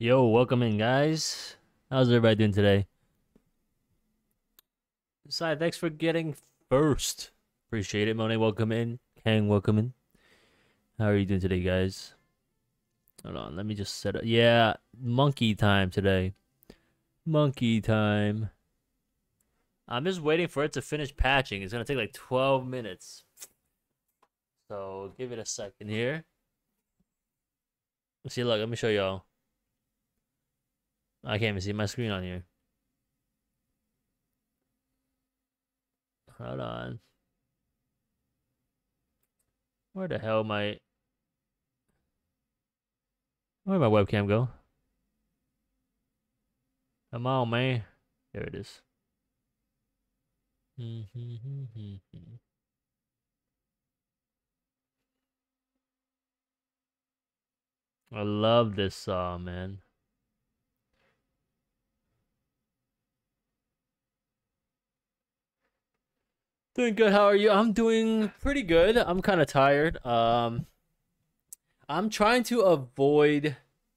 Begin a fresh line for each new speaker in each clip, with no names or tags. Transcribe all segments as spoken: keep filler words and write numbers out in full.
Yo, welcome in, guys. How's everybody doing today? Sai, thanks for getting first. Appreciate it, Monet. Welcome in. Kang, welcome in. How are you doing today, guys? Hold on, let me just set up. Yeah, monkey time today. Monkey time. I'm just waiting for it to finish patching. It's gonna take like twelve minutes. So give it a second here. See, look, let me show y'all. I can't even see my screen on here. Hold on. Where the hell my where'd my webcam go? Come on, man. There it is. I love this song, man. Doing good. How are you? I'm doing pretty good. I'm kind of tired. Um, I'm trying to avoid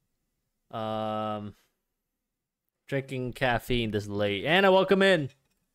um drinking caffeine this late. Anna, welcome in.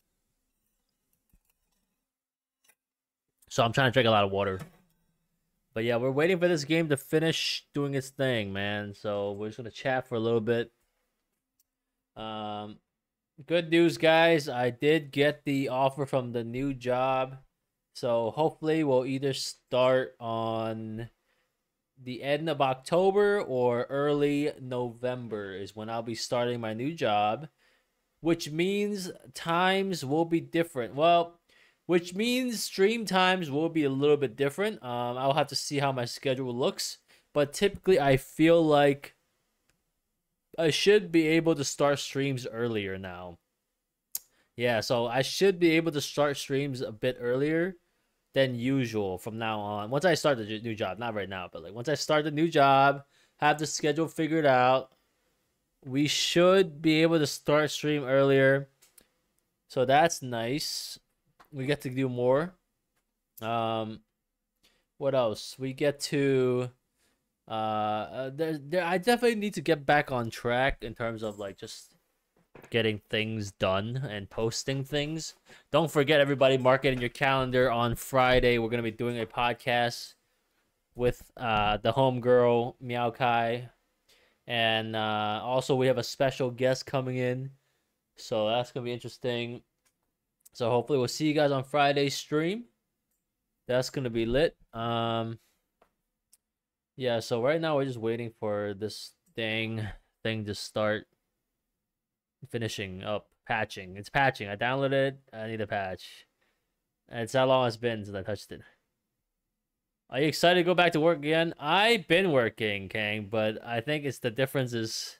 So I'm trying to drink a lot of water. But yeah, we're waiting for this game to finish doing its thing, man. So we're just gonna chat for a little bit. Um, good news, guys. I did get the offer from the new job. So hopefully we'll either start on the end of October or early November is when I'll be starting my new job, which means times will be different. Well, which means stream times will be a little bit different. Um, I'll have to see how my schedule looks, but typically I feel like I should be able to start streams earlier now. Yeah, so I should be able to start streams a bit earlier than usual from now on. Once I start the new job, not right now, but like once I start the new job, have the schedule figured out, we should be able to start stream earlier. So that's nice. We get to do more. Um, what else? We get to uh, uh there there I definitely need to get back on track in terms of like just getting things done and posting things. Don't forget, everybody, mark it in your calendar. On Friday, we're gonna be doing a podcast with uh the homegirl Meow Kai, and uh, also we have a special guest coming in, so that's gonna be interesting. So hopefully we'll see you guys on Friday's stream. That's gonna be lit. Um, yeah. So right now we're just waiting for this dang thing to start finishing up patching. It's patching. I downloaded it. I need a patch. And it's how long it's been since I touched it. Are you excited to go back to work again? I've been working, Kang, but I think it's the difference is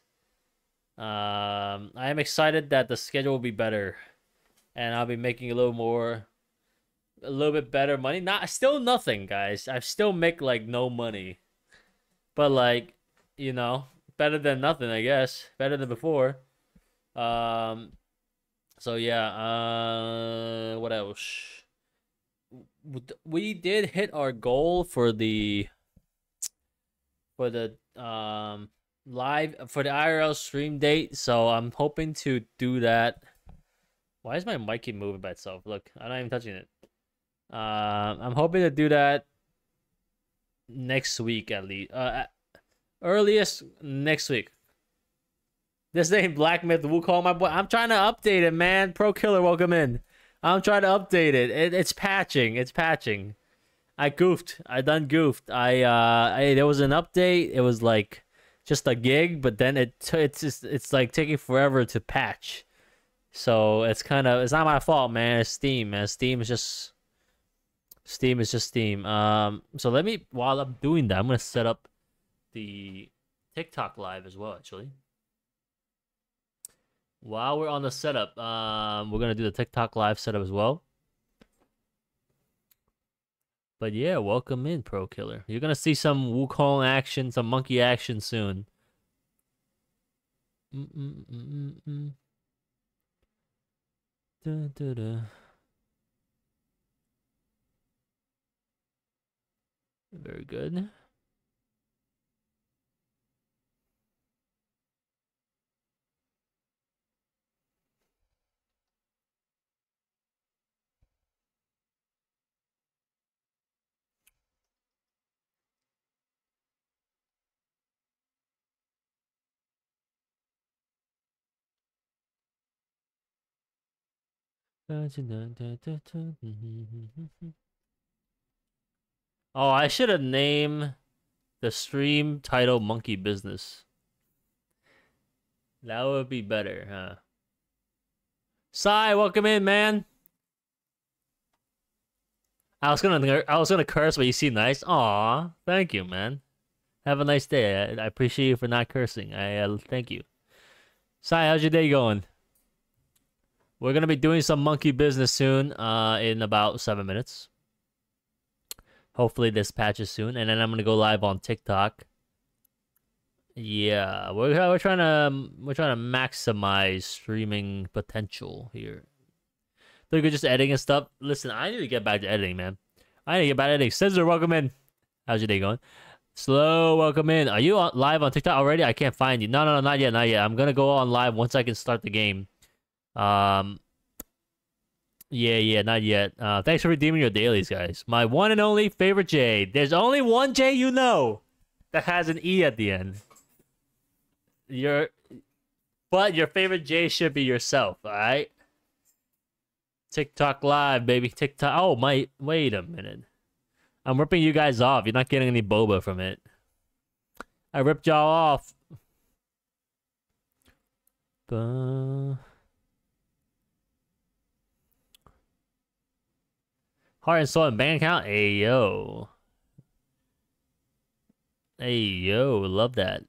um I am excited that the schedule will be better and I'll be making a little more a little bit better money. Not still nothing, guys. I still make like no money. But like, you know, better than nothing, I guess. Better than before. Um, so yeah, uh, what else? We did hit our goal for the for the um live for the I R L stream date, so I'm hoping to do that. Why is my mic keep moving by itself? Look, I'm not even touching it. Um, I'm hoping to do that next week at least. Uh, earliest next week. This name Black Myth Wukong, my boy. I'm trying to update it, man. Pro Killer, welcome in. I'm trying to update it. it. It's patching. It's patching. I goofed. I done goofed. I uh, I, there was an update. It was like just a gig, but then it t- it's just it's like taking forever to patch. So it's kind of it's not my fault, man. It's Steam, man. Steam is just Steam is just Steam. Um, so let me while I'm doing that, I'm gonna set up the TikTok live as well, actually. While we're on the setup, um, we're gonna do the TikTok live setup as well. But yeah, welcome in, Pro Killer. You're gonna see some Wukong action, some monkey action soon. Mm -mm -mm -mm. Da, da, da. Very good. Oh, I should have named the stream title Monkey Business. That would be better, huh? Sai, welcome in, man. I was gonna I was gonna curse, but you seem nice. Aw, thank you, man. Have a nice day. I, I appreciate you for not cursing. I uh, thank you. Sai, how's your day going? We're gonna be doing some monkey business soon. Uh, in about seven minutes. Hopefully this patches soon, and then I'm gonna go live on TikTok. Yeah, we're we're trying to we're trying to maximize streaming potential here. Look at just editing and stuff. Listen, I need to get back to editing, man. I need to get back to editing. Scissor, welcome in. How's your day going? Slow, welcome in. Are you on, live on TikTok already? I can't find you. No, no, no, not yet, not yet. I'm gonna go on live once I can start the game. Um, yeah, yeah, not yet. Uh, thanks for redeeming your dailies, guys. My one and only favorite J. There's only one J you know that has an E at the end. Your, but your favorite J should be yourself, all right? TikTok live, baby. TikTok. Oh, my. Wait a minute. I'm ripping you guys off. You're not getting any boba from it. I ripped y'all off. Buh. Heart and soul and bank account. Hey, yo. Hey, yo. Love that.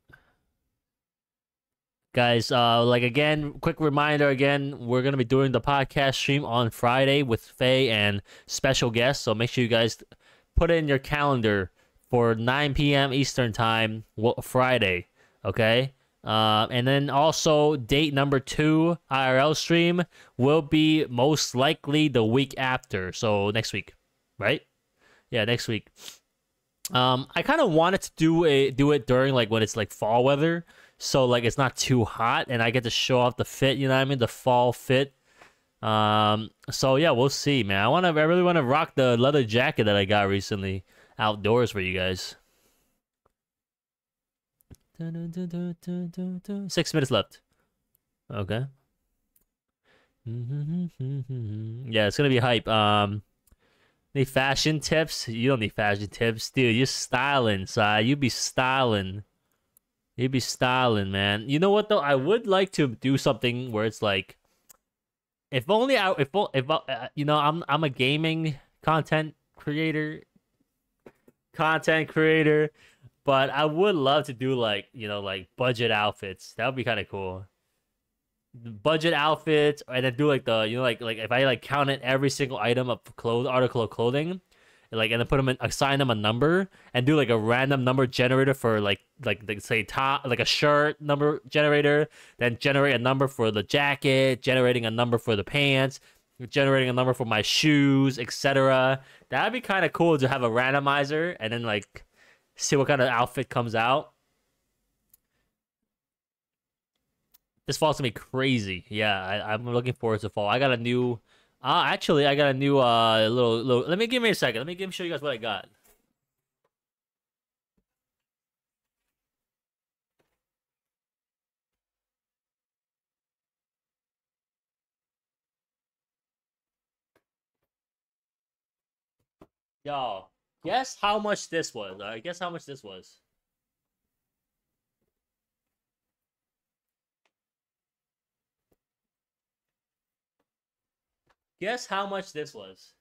Guys, uh, like again, quick reminder again, we're gonna be doing the podcast stream on Friday with Faye and special guests. So make sure you guys put it in your calendar for nine p m Eastern time, Friday. Okay. Uh, and then also date number two I R L stream will be most likely the week after. So next week, right? Yeah, next week. Um, I kind of wanted to do a do it during like when it's like fall weather. So, like, it's not too hot, and I get to show off the fit, you know what I mean? The fall fit. Um, so, yeah, we'll see, man. I want to, I really want to rock the leather jacket that I got recently outdoors for you guys. Six minutes left. Okay. Yeah, it's going to be hype. Um, need fashion tips? You don't need fashion tips. Dude, you're styling, Si. You be styling. You'd be styling, man. You know what though? I would like to do something where it's like, if only I, if if uh, you know, I'm I'm a gaming content creator, content creator, but I would love to do like you know like budget outfits. That would be kind of cool. Budget outfits, and then do like the you know like like if I like counted every single item of clothes article of clothing. Like and then put them in, assign them a number and do like a random number generator for like like, like say top like a shirt number generator, then generate a number for the jacket, generating a number for the pants, generating a number for my shoes, et cetera. That'd be kind of cool to have a randomizer and then like see what kind of outfit comes out. This fall's gonna be crazy. Yeah, I, I'm looking forward to fall. I got a new. Uh, actually, I got a new uh little little. Let me give me a second. Let me give show you guys what I got. Y'all, guess how much this was? Uh, guess how much this was? Guess how much this was?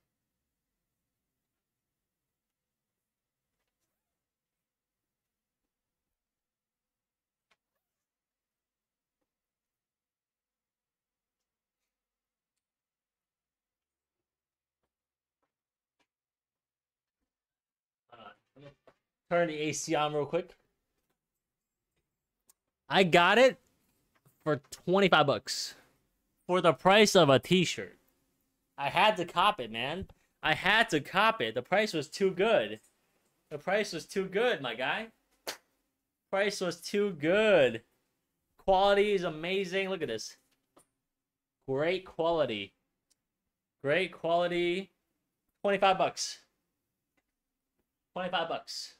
Uh, turn the A C on real quick. I got it for twenty-five bucks for the price of a t-shirt. I had to cop it, man. I had to cop it. The price was too good. The price was too good, my guy. Price was too good. Quality is amazing. Look at this. Great quality. Great quality. twenty-five bucks. twenty-five bucks.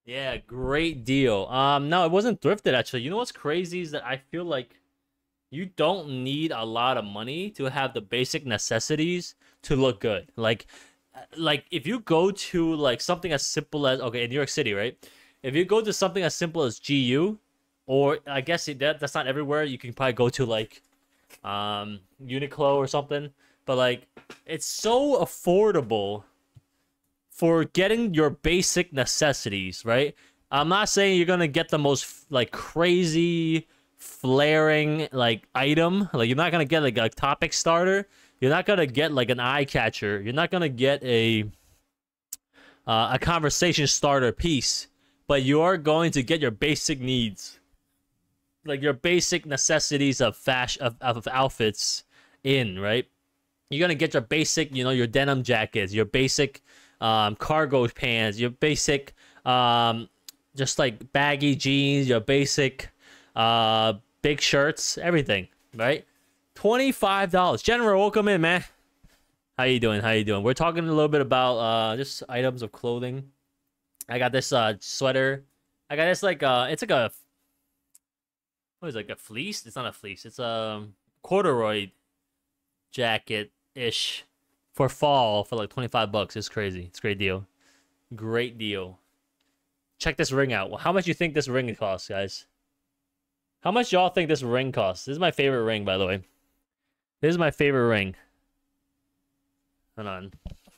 Yeah, great deal. Um, no, it wasn't thrifted actually. You know what's crazy is that I feel like you don't need a lot of money to have the basic necessities to look good. Like, uh, like if you go to like something as simple as okay in New York City, right? If you go to something as simple as G U, or I guess it, that that's not everywhere. You can probably go to like um Uniqlo or something. But like, it's so affordable for getting your basic necessities, right? I'm not saying you're gonna get the most like crazy flaring like item. Like you're not gonna get like a topic starter. You're not gonna get like an eye catcher. You're not gonna get a uh, a conversation starter piece. But you are going to get your basic needs, like your basic necessities of fashion of, of outfits in, right? You're gonna get your basic, you know, your denim jackets, your basic um, cargo pants, your basic um, just like baggy jeans, your basic uh, big shirts, everything, right? twenty-five dollars. General, welcome in, man. How you doing? How you doing? We're talking a little bit about uh, just items of clothing. I got this uh, sweater. I got this like uh, it's like a what is it, like a fleece? It's not a fleece. It's a corduroy jacket ish for fall for like twenty-five bucks. It's crazy. It's a great deal. Great deal. Check this ring out. Well, how much you think this ring costs, guys? How much y'all think this ring costs? This is my favorite ring, by the way. This is my favorite ring. Hold on.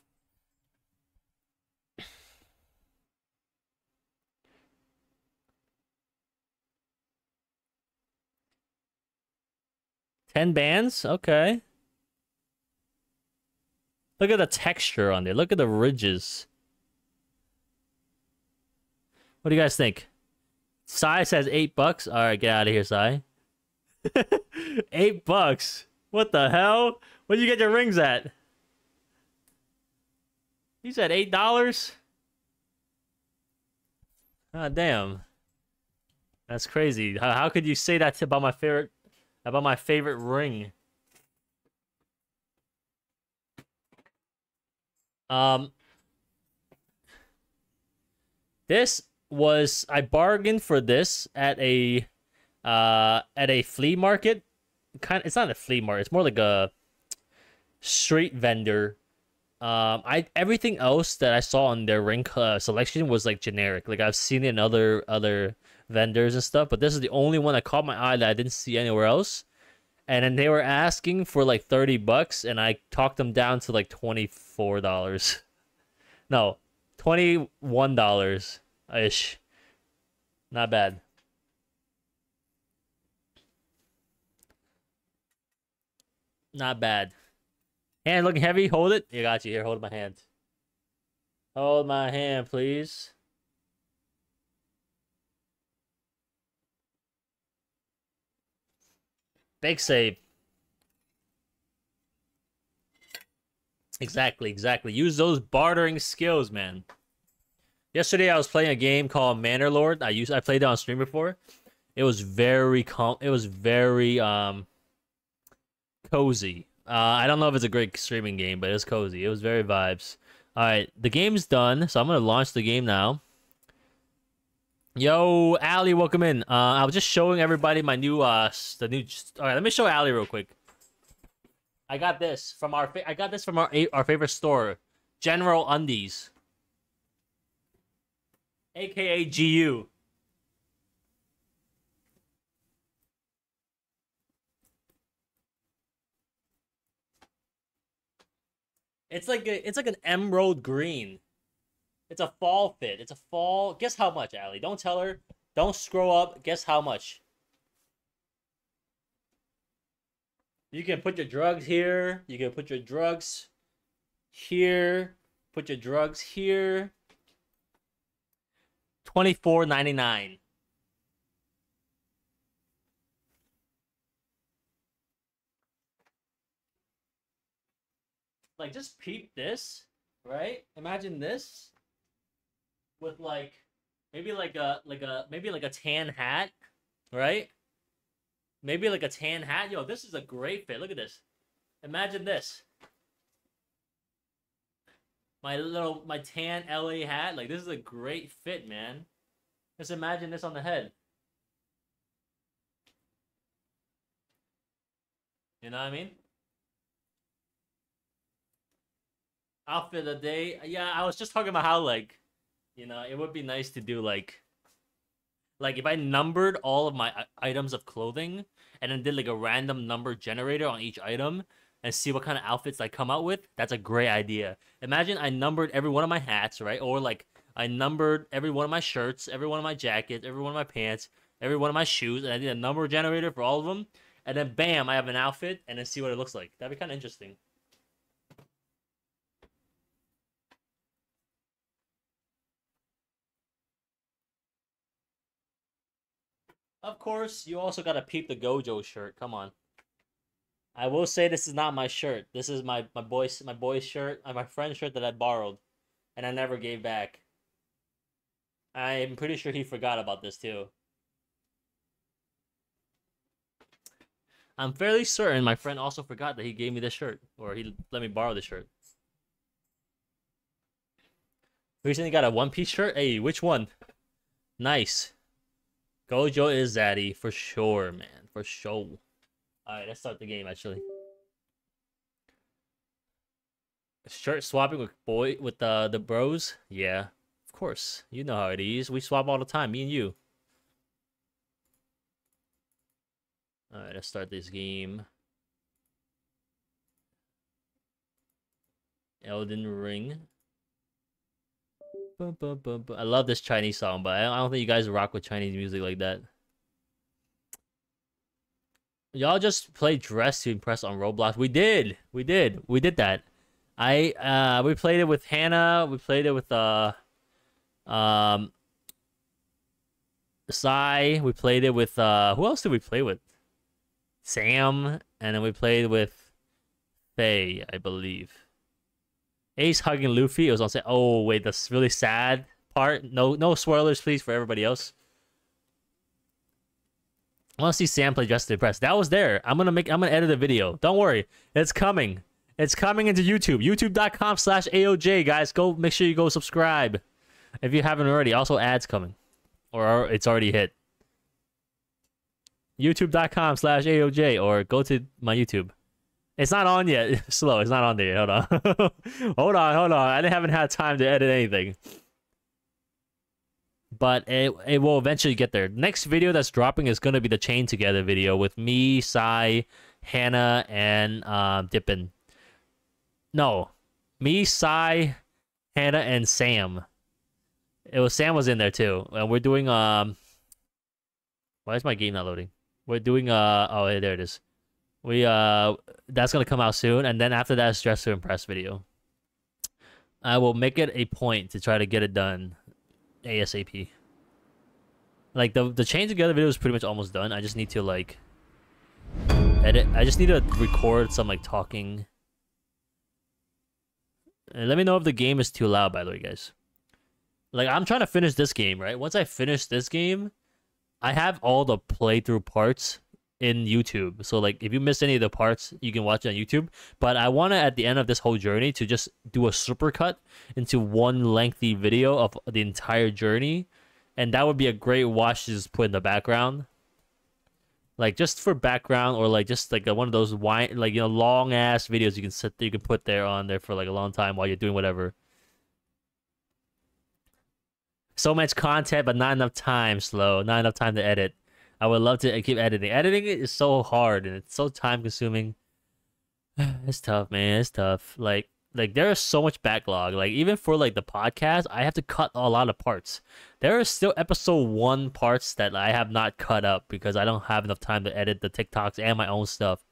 ten bands? Okay. Look at the texture on there. Look at the ridges. What do you guys think? Sai says eight bucks. All right, get out of here, Sai. Eight bucks. What the hell? Where do you get your rings at? You said eight dollars. God damn. That's crazy. How, how could you say that about my favorite about my favorite ring? Um, this was I bargained for this at a uh at a flea market. Kind, it's not a flea market. It's more like a street vendor. Um, I everything else that I saw on their ring uh, selection was like generic. Like I've seen it in other other vendors and stuff, but this is the only one that caught my eye that I didn't see anywhere else. And then they were asking for like thirty bucks, and I talked them down to like twenty-four dollars. No, twenty-one dollars ish. Not bad. Not bad. Hand looking heavy. Hold it. You got you here. Hold my hand. Hold my hand, please. Big save. Exactly, exactly. Use those bartering skills, man. Yesterday I was playing a game called Manor Lord. I used I played it on stream before. It was very calm. It was very um cozy. Uh, I don't know if it's a great streaming game, but it was cozy. It was very vibes. All right, the game's done, so I'm gonna launch the game now. Yo, Ali, welcome in. Uh, I was just showing everybody my new uh the new. All right, let me show Ali real quick. I got this from our I got this from our our favorite store, General Undies, aka G U. It's like a, it's like an emerald green. It's a fall fit. It's a fall. Guess how much, Ali? Don't tell her. Don't scroll up. Guess how much? You can put your drugs here. You can put your drugs here. Put your drugs here. twenty-four ninety-nine. Like, just peep this, right? Imagine this with like maybe like a like a maybe like a tan hat, right? Maybe like a tan hat. Yo, this is a great fit. Look at this. Imagine this. My little my tan L A hat. Like, this is a great fit, man. Just imagine this on the head. You know what I mean? Outfit of the day. Yeah, I was just talking about how, like, you know, it would be nice to do, like, like if I numbered all of my items of clothing and then did, like, a random number generator on each item and see what kind of outfits I come out with. That's a great idea. Imagine I numbered every one of my hats, right? Or, like, I numbered every one of my shirts, every one of my jackets, every one of my pants, every one of my shoes, and I did a number generator for all of them. And then, bam, I have an outfit, and then see what it looks like. That'd be kind of interesting. Of course, you also gotta peep the Gojo shirt. Come on. I will say this is not my shirt. This is my my boy's my boy's shirt, uh, my friend's shirt that I borrowed, and I never gave back. I'm pretty sure he forgot about this too. I'm fairly certain my friend also forgot that he gave me this shirt, or he let me borrow the shirt. Recently got a One Piece shirt. Hey, which one? Nice. Gojo is Zaddy for sure, man, for sure. All right, let's start the game. Actually, shirt swapping with boy with the uh, the bros. Yeah, of course. You know how it is. We swap all the time, me and you. All right, let's start this game. Elden Ring. Bum, bum, bum, bum. I love this Chinese song, but I don't think you guys rock with Chinese music like that. Y'all just play Dress to Impress on Roblox. We did. We did. We did that. I uh we played it with Hannah. We played it with uh um Sai. We played it with uh who else did we play with? Sam, and then we played with Faye, I believe. Ace hugging Luffy. It was on set. Oh wait, that's really sad part. No, no spoilers, please, for everybody else. I want to see Sam play Dress to Impress. That was there. I'm gonna make. I'm gonna edit a video. Don't worry, it's coming. It's coming into YouTube. YouTube dot com slash A O J. Guys, go make sure you go subscribe if you haven't already. Also, ads coming, or it's already hit. YouTube dot com slash A O J, or go to my YouTube. It's not on yet. Slow. It's not on there. Hold on. hold on. Hold on. I haven't had time to edit anything. But it, it will eventually get there. Next video that's dropping is going to be the Chain Together video with me, Sai, Hannah, and uh, Dippin. No. Me, Sai, Hannah, and Sam. It was Sam was in there too. And we're doing... um. Why is my game not loading? We're doing... uh. Oh, there it is. We uh that's gonna come out soon, and then after that, Dress to Impress video. I will make it a point to try to get it done ASAP. Like the the Chain Together video is pretty much almost done. I just need to like edit. I just need to record some like talking. And let me know if the game is too loud, by the way, guys. Like I'm trying to finish this game, right? Once I finish this game, I have all the playthrough parts in YouTube. So like if you miss any of the parts, you can watch it on YouTube. But I want to, at the end of this whole journey, to just do a supercut into one lengthy video of the entire journey. And that would be a great watch to just put in the background. Like just for background, or like just like a, one of those wine, like, you know, long ass videos you can sit there, you can put there on there for like a long time while you're doing whatever. So much content, but not enough time, Slow. Not enough time to edit. I would love to keep editing. Editing it is so hard and it's so time consuming. It's tough, man. It's tough. Like, like there is so much backlog. Like even for like the podcast, I have to cut a lot of parts. There are still episode one parts that I have not cut up because I don't have enough time to edit the TikToks and my own stuff.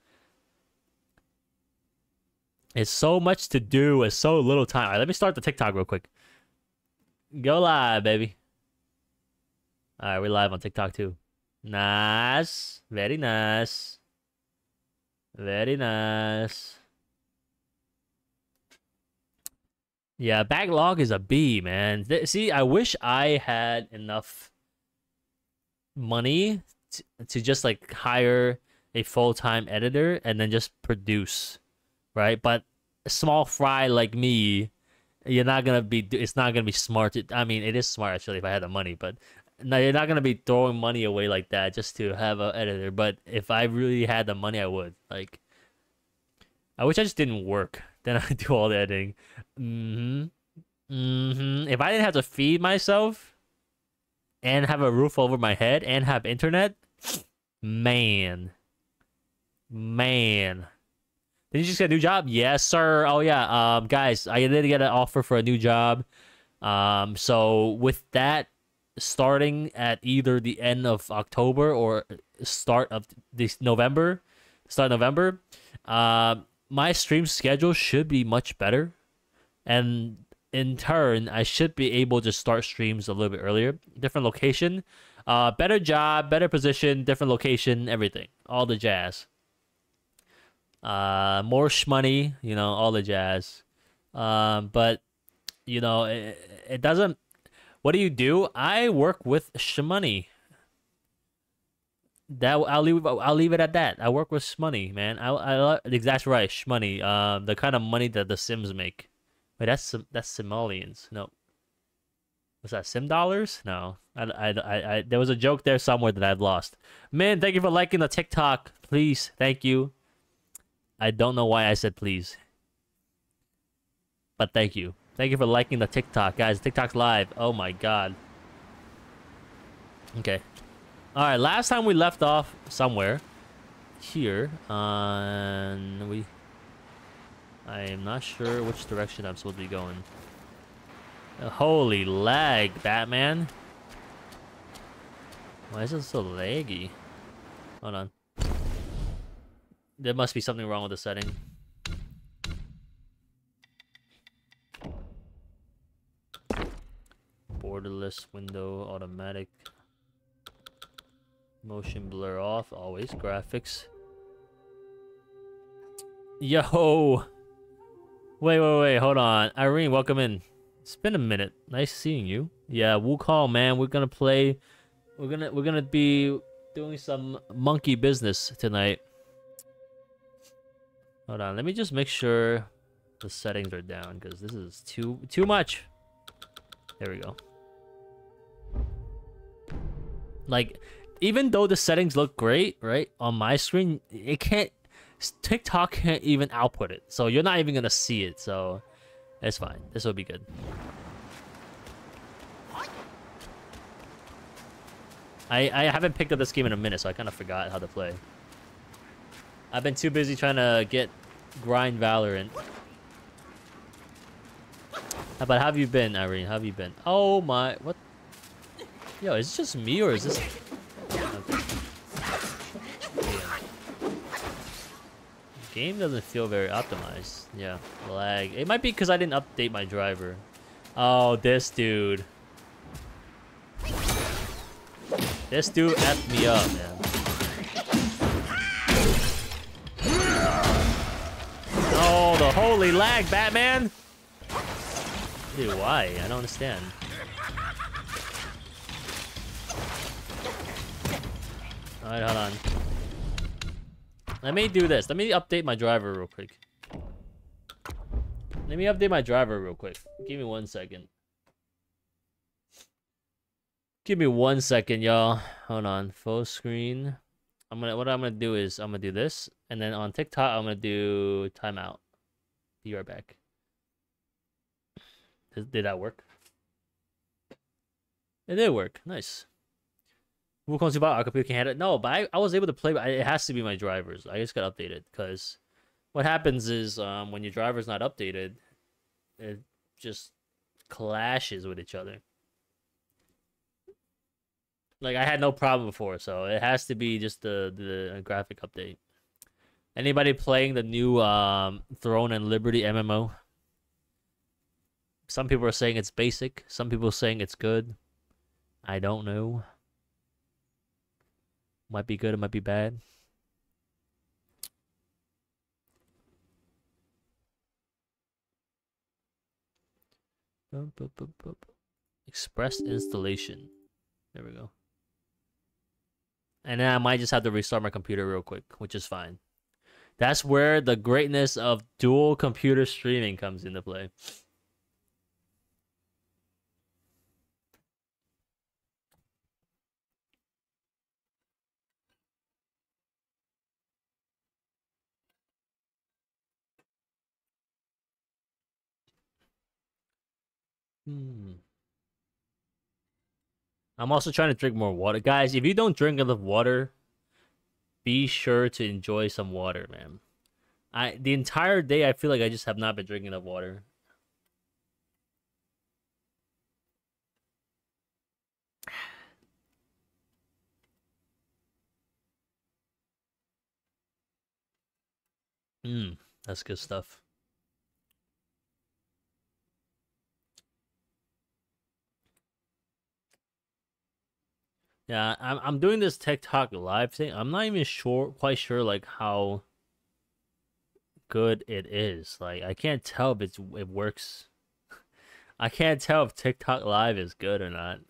It's so much to do with so little time. All right, let me start the TikTok real quick. Go live, baby. All right, we're live on TikTok too. Nice. Very nice. Very nice. Yeah, backlog is a B, man. See, I wish I had enough money to, to just like hire a full-time editor and then just produce, right? But a small fry like me, you're not gonna be. It's not gonna be smart. To, I mean, it is smart actually if I had the money, but no, you're not gonna be throwing money away like that just to have an editor. But if I really had the money, I would. Like, I wish I just didn't work. Then I do all the editing. Mm-hmm. Mm-hmm. If I didn't have to feed myself and have a roof over my head and have internet, man, man. Did you just get a new job? Yes, sir. Oh yeah. Um, guys, I did get an offer for a new job. Um, so with that starting at either the end of October or start of this November, start November, uh, my stream schedule should be much better, and in turn, I should be able to start streams a little bit earlier. Different location, uh, better job, better position, different location, everything, all the jazz. Uh, more shmoney, you know, all the jazz. Um, but you know, it, it doesn't. What do you do? I work with shmoney. That I'll leave. I'll leave it at that. I work with shmoney, man. I I that's right, shmoney. Um, the kind of money that the Sims make. Wait, that's that's simoleons. No, was that sim dollars? No, I, I, I, I there was a joke there somewhere that I've lost. Man, thank you for liking the TikTok. Please, thank you. I don't know why I said please, but thank you. Thank you for liking the TikTok, guys. TikTok's live. Oh my god. Okay. All right. Last time we left off somewhere here, uh, and we. I am not sure which direction I'm supposed to be going. Uh, holy lag, Batman. Why is it so laggy? Hold on. There must be something wrong with the setting. Borderless window, automatic. Motion blur off, always. Graphics. Yo! Wait, wait, wait, hold on. Irene, welcome in. It's been a minute. Nice seeing you. Yeah, Wukong, man. We're gonna play. We're gonna we're gonna be doing some monkey business tonight. Hold on. Let me just make sure the settings are down because this is too too much. There we go. Like, even though the settings look great, right, on my screen, it can't. TikTok can't even output it, so you're not even gonna see it. So it's fine. This will be good. I I haven't picked up this game in a minute, so I kind of forgot how to play. I've been too busy trying to get grind Valorant. How about how have you been, Irene? How have you been? Oh my, what? Yo, is it just me or is this? Okay. Game doesn't feel very optimized. Yeah, lag. It might be because I didn't update my driver. Oh, this dude. This dude effed me up, man. Oh, the holy lag, Batman! Dude, why? I don't understand. Alright, hold on. Let me do this. Let me update my driver real quick. Let me update my driver real quick. Give me one second. Give me one second, y'all. Hold on. Full screen. I'm gonna. What I'm gonna do is I'm gonna do this, and then on TikTok I'm gonna do timeout. Be right back. Did, did that work? It did work. Nice. Wukong's about our computer can handle it. No, but I, I was able to play. But it has to be my drivers. I just got updated because what happens is um, when your driver's not updated, it just clashes with each other. Like I had no problem before, so it has to be just the the graphic update. Anybody playing the new um, Throne and Liberty M M O? Some people are saying it's basic. Some people are saying it's good. I don't know. Might be good, it might be bad. Express installation. There we go. And then I might just have to restart my computer real quick, which is fine. That's where the greatness of dual computer streaming comes into play. Hmm. I'm also trying to drink more water. Guys, if you don't drink enough water, be sure to enjoy some water, man. I the entire day I feel like I just have not been drinking enough water. Hmm, that's good stuff. Yeah, I'm I'm doing this TikTok live thing. I'm not even sure, quite sure, like how good it is. Like I can't tell if it's it works. I can't tell if TikTok live is good or not.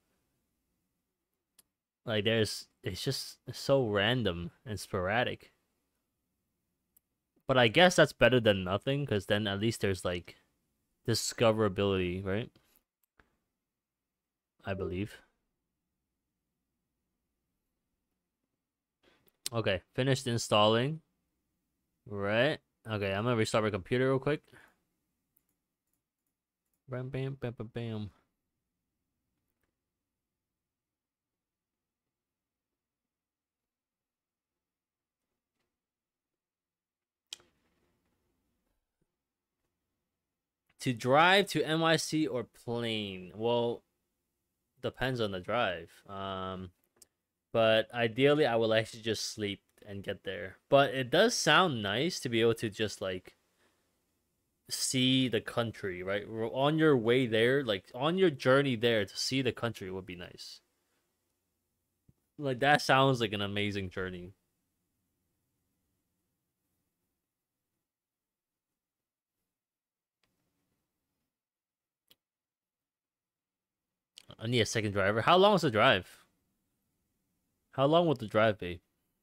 Like there's, it's just so random and sporadic. But I guess that's better than nothing, because then at least there's like discoverability, right? I believe. Okay, finished installing. Right. Okay, I'm gonna restart my computer real quick. Bam, bam, bam, bam, bam. To drive to N Y C or plane? Well, depends on the drive. Um, but ideally, I will actually just sleep and get there. But it does sound nice to be able to just like see the country, right? On your way there, like on your journey there, to see the country would be nice. Like that sounds like an amazing journey. I need a second driver. How long is the drive? How long would the drive be?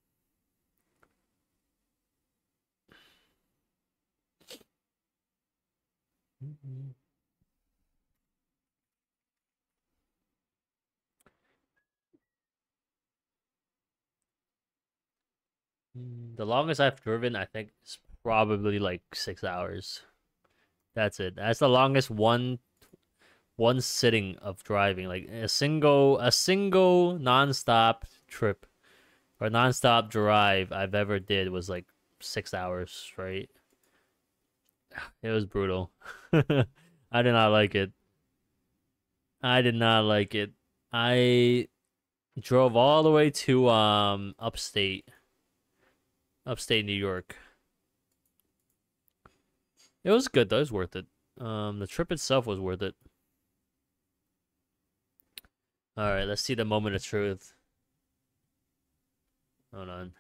The longest I've driven, I think, is probably like six hours. That's it. That's the longest one one sitting of driving. Like a single a single nonstop trip or nonstop drive I've ever did was like six hours straight. It was brutal. I did not like it. I did not like it. I drove all the way to um upstate, upstate New York. It was good though. It was worth it. Um, the trip itself was worth it. All right, let's see the moment of truth. Hold on.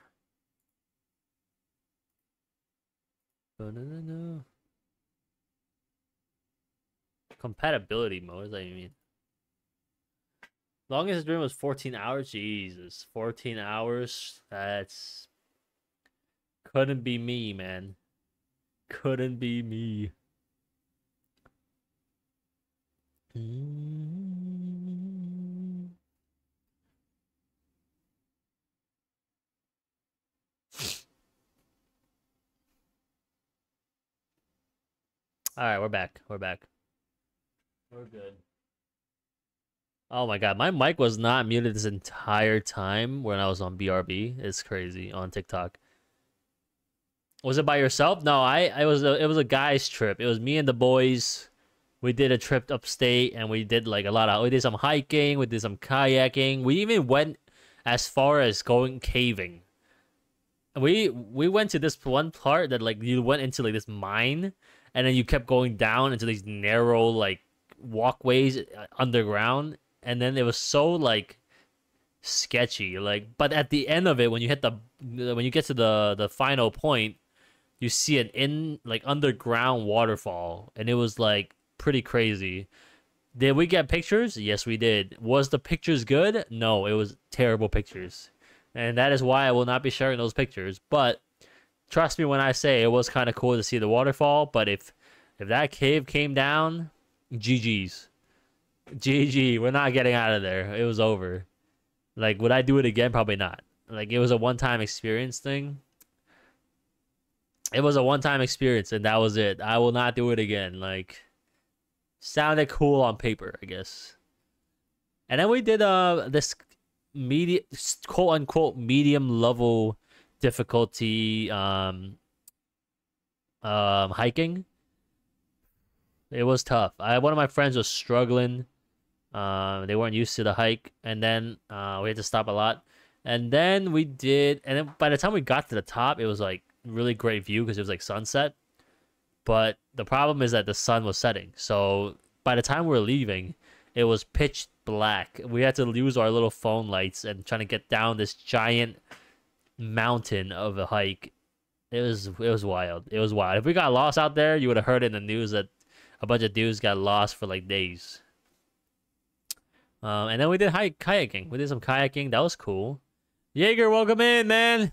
Ba-na-na-na. Compatibility mode. What does that even mean? Longest dream was fourteen hours. Jesus, fourteen hours. That's couldn't be me, man. Couldn't be me. All right, we're back. We're back. We're good. Oh my god, my mic was not muted this entire time when I was on B R B. It's crazy on TikTok. Was it by yourself? No, I I was a, it was a guys trip. It was me and the boys. We did a trip upstate and we did like a lot of we did some hiking, we did some kayaking. We even went as far as going caving. We we went to this one part that like you went into like this mine and then you kept going down into these narrow like walkways uh, underground, and then it was so like sketchy, like, but at the end of it when you hit the when you get to the the final point, you see an in like underground waterfall, and it was like pretty crazy. Did we get pictures? Yes, we did. Was the pictures good? No, it was terrible pictures, and that is why I will not be sharing those pictures. But trust me when I say it was kind of cool to see the waterfall. But if if that cave came down, G G's, G G, we're not getting out of there. It was over. Like, would I do it again? Probably not. Like, it was a one-time experience thing. It was a one-time experience, and that was it. I will not do it again. Like, Sounded cool on paper, I guess. And then we did uh this medium, quote unquote, medium level difficulty um um hiking. It was tough. I one of my friends was struggling. Uh, they weren't used to the hike, and then uh, we had to stop a lot. And then we did, and then by the time we got to the top, it was like really great view because it was like sunset. But the problem is that the sun was setting. So by the time we were leaving, it was pitch black. We had to use our little phone lights and trying to get down this giant mountain of a hike. It was it was wild. It was wild. If we got lost out there, you would have heard in the news that a bunch of dudes got lost for like days. Um, and then we did hike kayaking. We did some kayaking. That was cool. Jaeger, welcome in, man.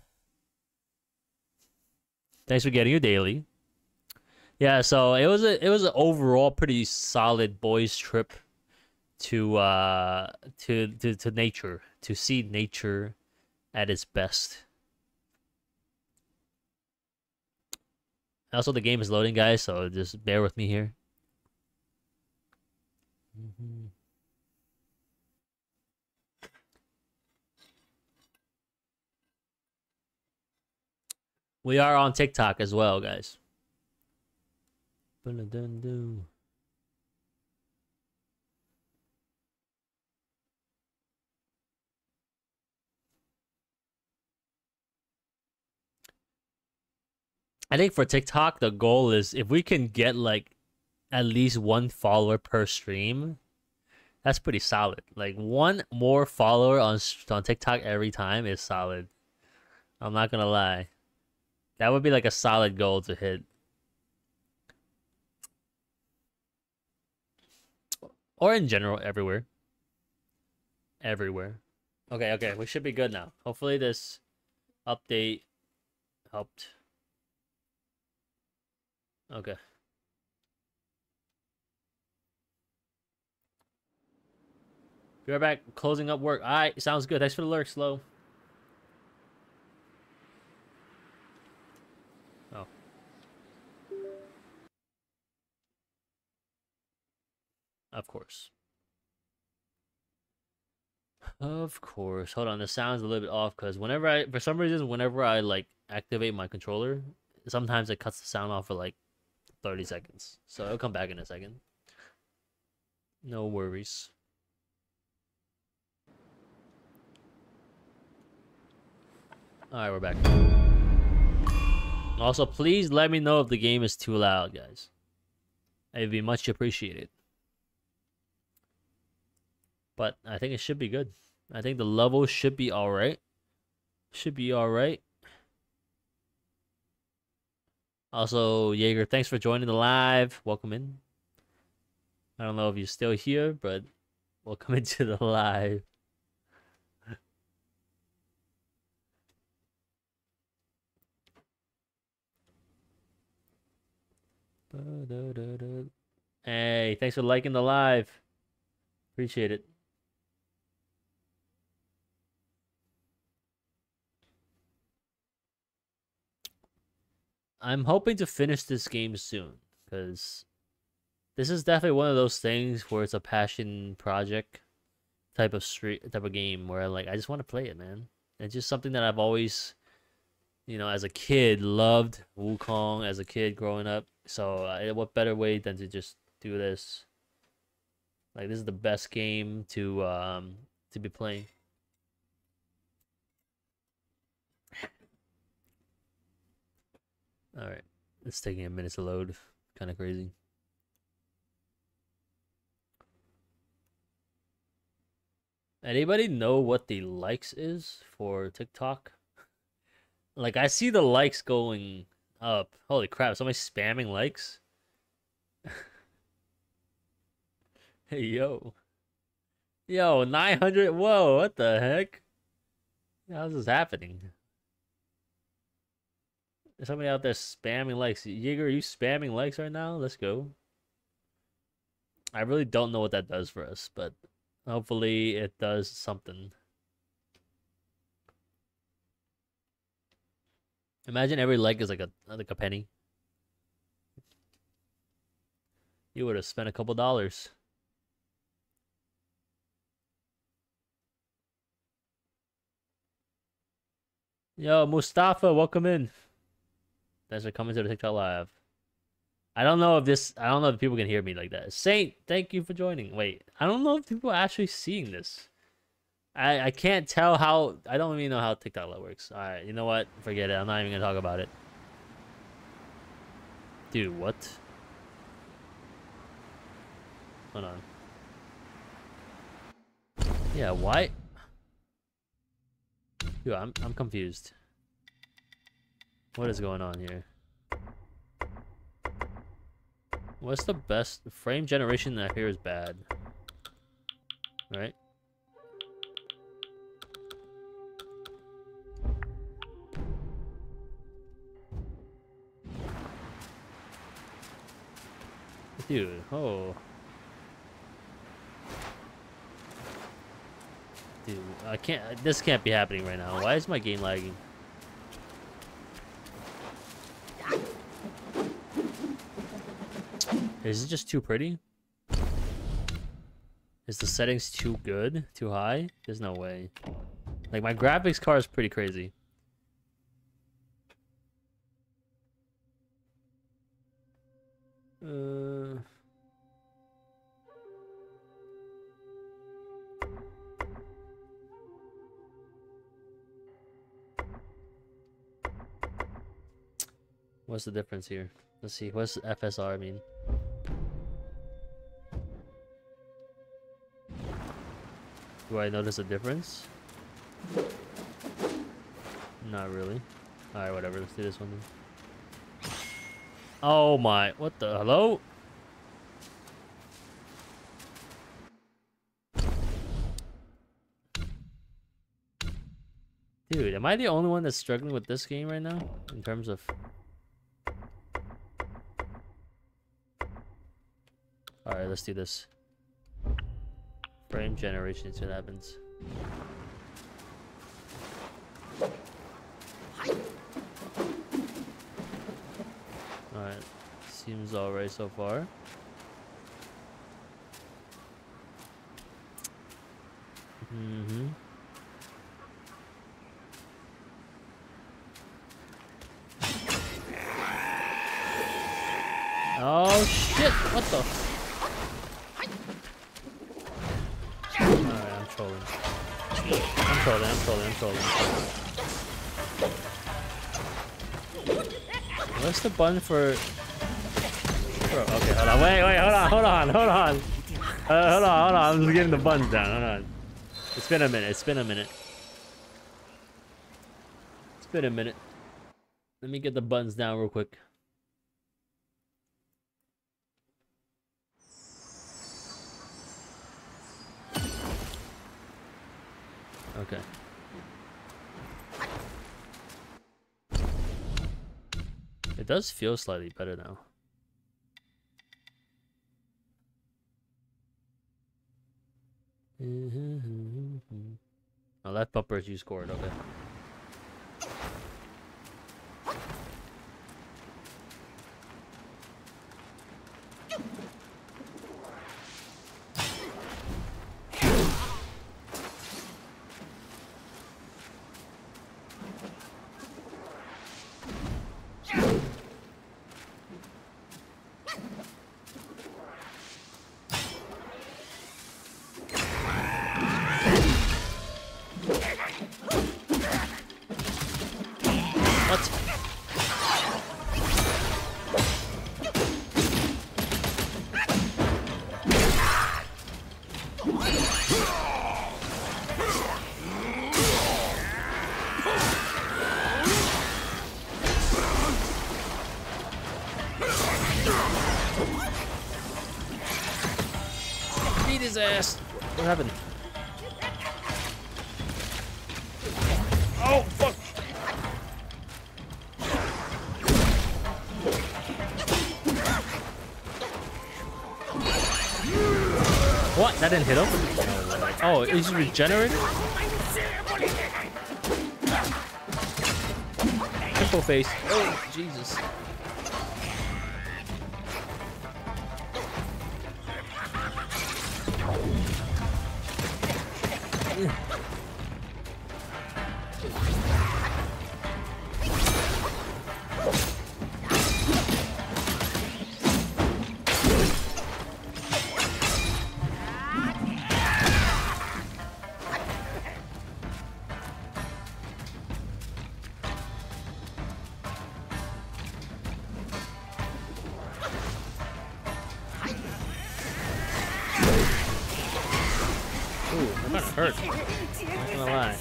Thanks for getting your daily. Yeah, so it was a it was an overall pretty solid boys trip to uh to to to nature, to see nature at its best. Also, the game is loading, guys, so just bear with me here. Mm-hmm. We are on TikTok as well, guys. I think for TikTok, the goal is if we can get like at least one follower per stream, that's pretty solid. Like one more follower on on TikTok every time is solid. I'm not gonna lie. That would be like a solid goal to hit. Or in general, everywhere. Everywhere. Okay, okay, we should be good now. Hopefully this update helped. Okay. Be right back. Closing up work. Alright, sounds good. Thanks for the lurk, Slow. Oh. Of course. Of course. Hold on, the sound's a little bit off because whenever I, for some reason, whenever I like activate my controller, sometimes it cuts the sound off for like thirty seconds. So it'll come back in a second. No worries. Alright, we're back. Also, please let me know if the game is too loud, guys. It'd be much appreciated. But I think it should be good. I think the level should be alright. Should be alright. Also, Jaeger, thanks for joining the live. Welcome in. I don't know if you're still here, but welcome into the live. Hey, thanks for liking the live. Appreciate it. I'm hoping to finish this game soon, because this is definitely one of those things where it's a passion project type of street type of game where like I just want to play it, man. It's just something that I've always, you know, as a kid loved Wukong as a kid growing up. So uh, what better way than to just do this? Like this is the best game to um to be playing. All right, it's taking a minute to load. Kind of crazy. Anybody know what the likes is for TikTok? Like I see the likes going up. Holy crap! Somebody spamming likes. Hey yo, yo, nine hundred. Whoa, what the heck? How's this happening? There's somebody out there spamming likes. Jaeger, are you spamming likes right now? Let's go. I really don't know what that does for us, but hopefully it does something. Imagine every like is like a like a penny. You would have spent a couple dollars. Yo, Mustafa, welcome in. Thanks for coming to the TikTok live. I don't know if this, I don't know if people can hear me like that. Saint, thank you for joining. Wait, I don't know if people are actually seeing this. I, I can't tell how, I don't even know how TikTok live works. All right, you know what? Forget it. I'm not even going to talk about it. Dude, what? Hold on. Yeah, why? Dude, I'm, I'm confused. What is going on here? What's the best frame generation that I hear is bad? Right? Dude, oh. Dude, I can't, this can't be happening right now. Why is my game lagging? Is it just too pretty? Is the settings too good? Too high? There's no way. Like, my graphics card is pretty crazy. Uh... What's the difference here? Let's see. What's F S R mean? Do I notice a difference? Not really. Alright, whatever. Let's do this one then. Oh my. What the? Hello? Dude, am I the only one that's struggling with this game right now? In terms of... Alright, let's do this. Frame generation, see what happens. Alright, seems alright so far. Mm-hmm. Oh shit, what the? Alright, I'm trolling. I'm trolling, I'm trolling, I'm trolling, I'm trolling. What's the button for... Bro, okay, hold on, wait, wait, hold on, hold on, hold on. Uh, hold on, hold on, I'm just getting the buttons down, hold on. It's been a minute, it's been a minute. It's been a minute. Let me get the buttons down real quick. Okay. It does feel slightly better now. Oh, that bumpers you scored, okay. Beat his ass. What happened? Oh, fuck. What? That didn't hit him? Oh, is he regenerated? Triple face. Oh, Jesus. hurt. Not gonna lie.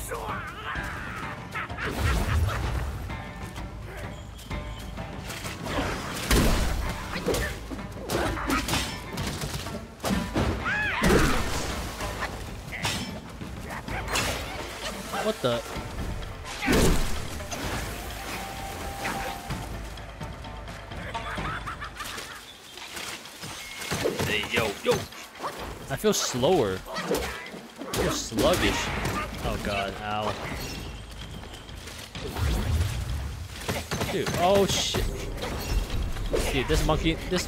What the? Hey, yo, yo! I feel slower. I feel sluggish. Oh god, ow. Dude, oh shit. Dude, this monkey, this...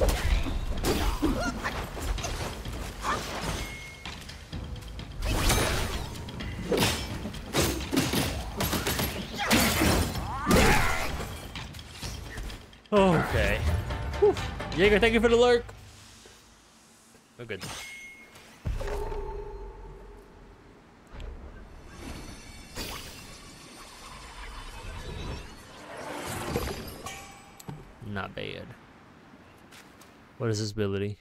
Okay. Whew. Jaeger, thank you for the lurk. We're good. Not bad. What is this ability?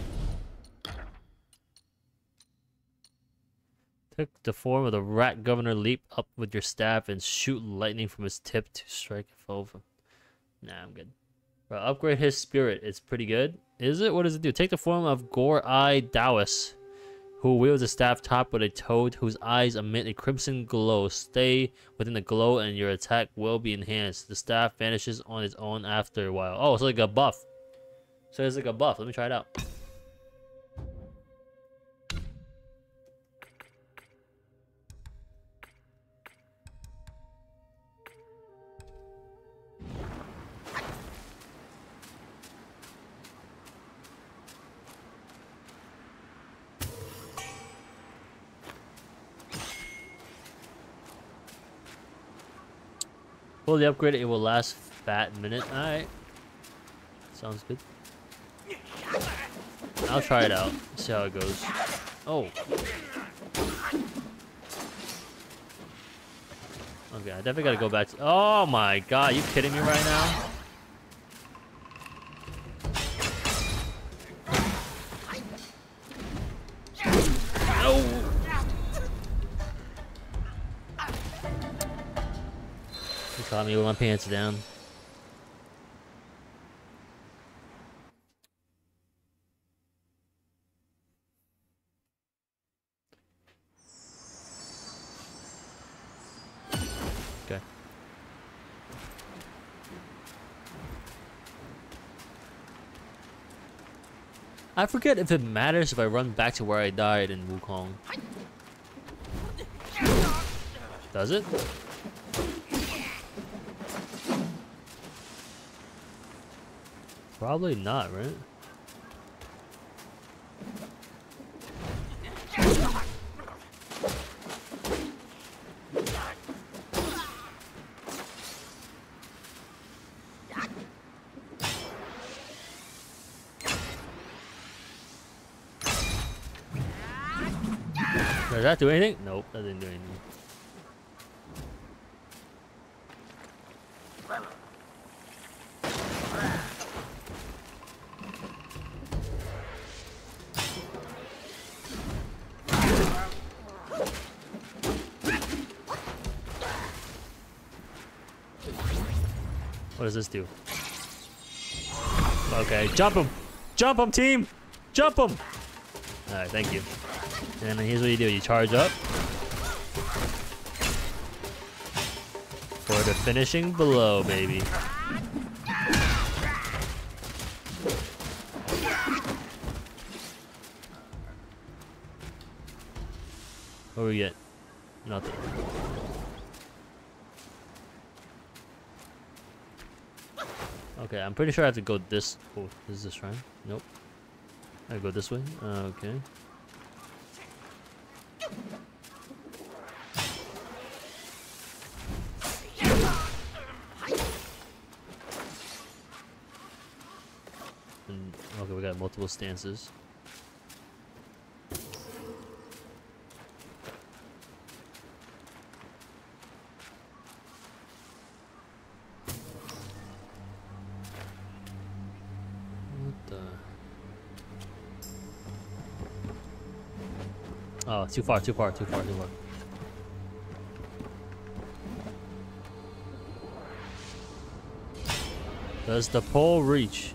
Take the form of the rat governor, leap up with your staff and shoot lightning from his tip to strike a foe. Nah, I'm good. Bro, upgrade his spirit. It's pretty good. Is it? What does it do? Take the form of Gore-Eye Dawes, who wields a staff topped with a toad whose eyes emit a crimson glow. Stay within the glow and your attack will be enhanced. The staff vanishes on its own after a while. Oh, it's like a buff. So it's like a buff. Let me try it out. Fully upgraded, it will last fat minute. Alright. Sounds good. I'll try it out. See how it goes. Oh. Okay, I definitely gotta go back to... Oh my god, are you kidding me right now? No! You caught me with my pants down. Okay. I forget if it matters if I run back to where I died in Wukong. Does it? Probably not, right? Does that do anything? Nope, that didn't do anything. What does this do? Okay, jump him! Jump him, team! Jump him! Alright, thank you. And then here's what you do. You charge up. For the finishing blow, baby. What do we get? Nothing. Okay, I'm pretty sure I have to go this... Oh, is this right? Nope. I go this way? Uh, okay. And, okay, we got multiple stances. Oh, too far, too far, too far, too far. Does the pole reach?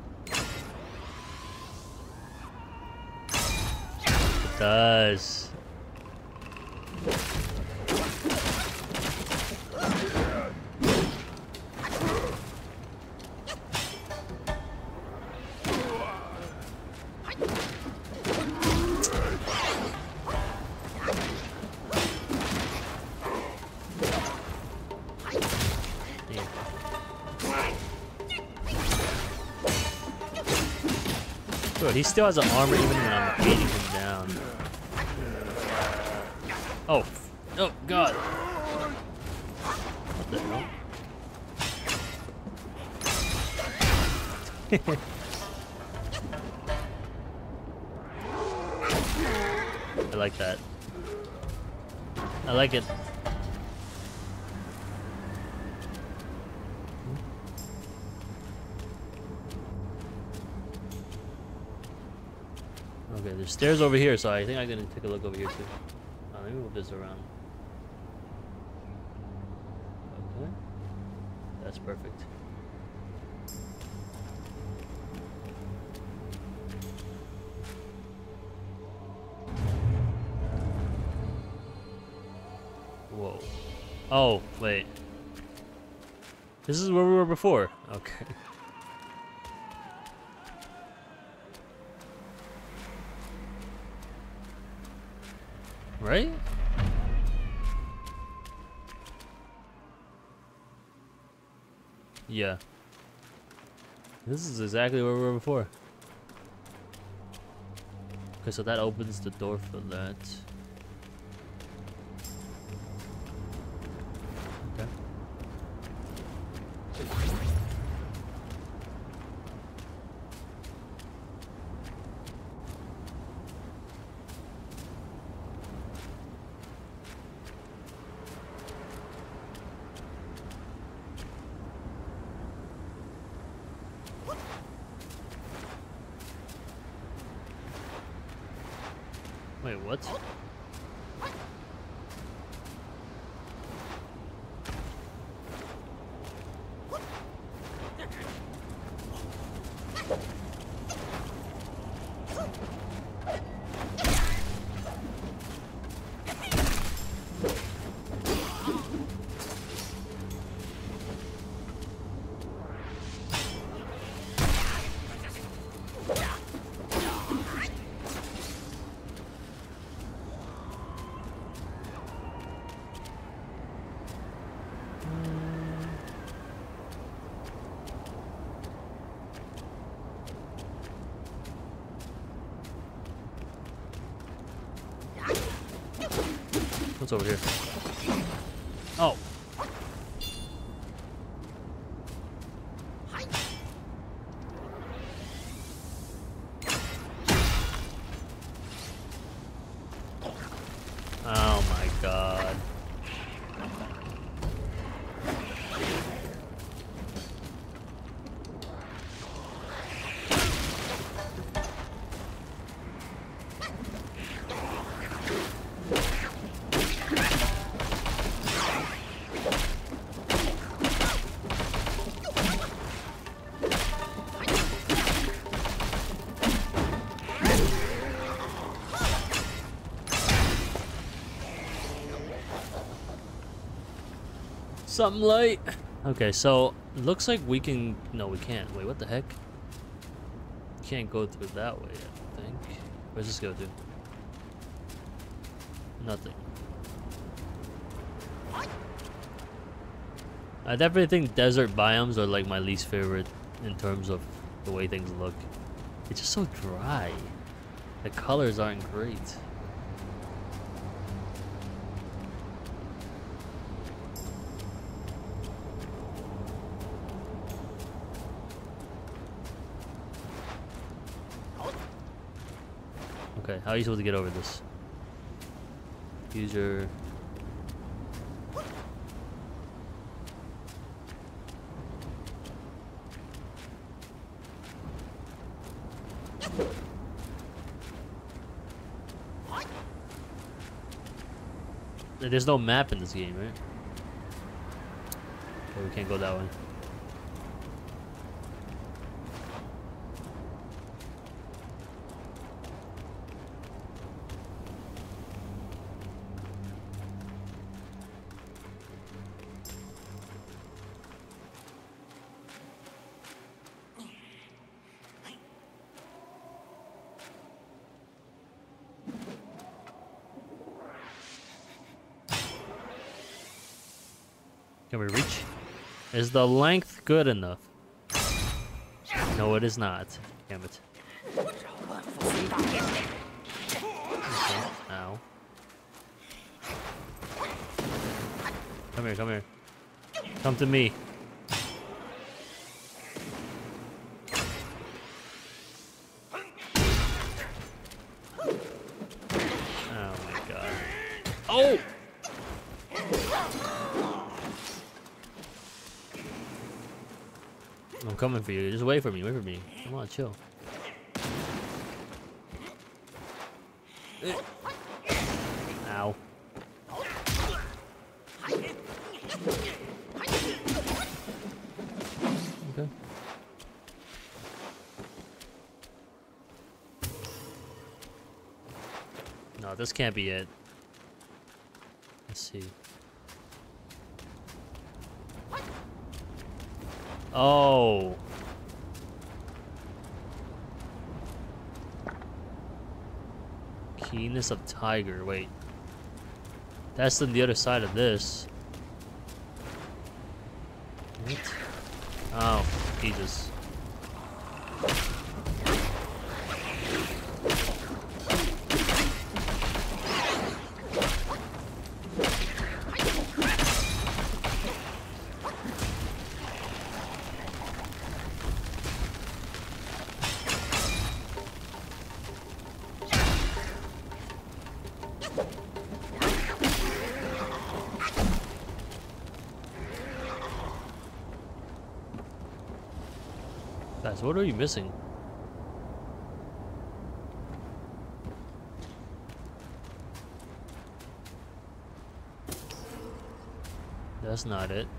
It does. Dude, he still has an armor even when I'm beating him down. Oh, oh God! What the hell? I like that. I like it. Okay, there's stairs over here, so I think I'm gonna take a look over here too. Uh, let me move this around. Okay, that's perfect. Whoa. Oh, wait. This is where we were before. Okay. Right? Yeah. This is exactly where we were before. Okay, so that opens the door for that. Okay. Wait, what? What's over here? Oh. Oh my God. Something light. Okay, so it looks like we can. No, we can't. Wait, what the heck? Can't go through that way, I think. Where's this go to? Nothing. I definitely think desert biomes are like my least favorite in terms of the way things look. It's just so dry. The colors aren't great. Okay, how are you supposed to get over this? Use your... There's no map in this game, right? Oh, we can't go that way. Can we reach? Is the length good enough? No, it is not. Damn it. Okay. Ow. Come here, come here. Come to me. Oh my god. Oh! I'm coming for you. Just wait for me. Wait for me. Come on, chill. Ow. Okay. No, this can't be it. Let's see. Oh. Keenness of Tiger. Wait. That's on the other side of this. What? Oh, Jesus. Guys, what are you missing? That's not it.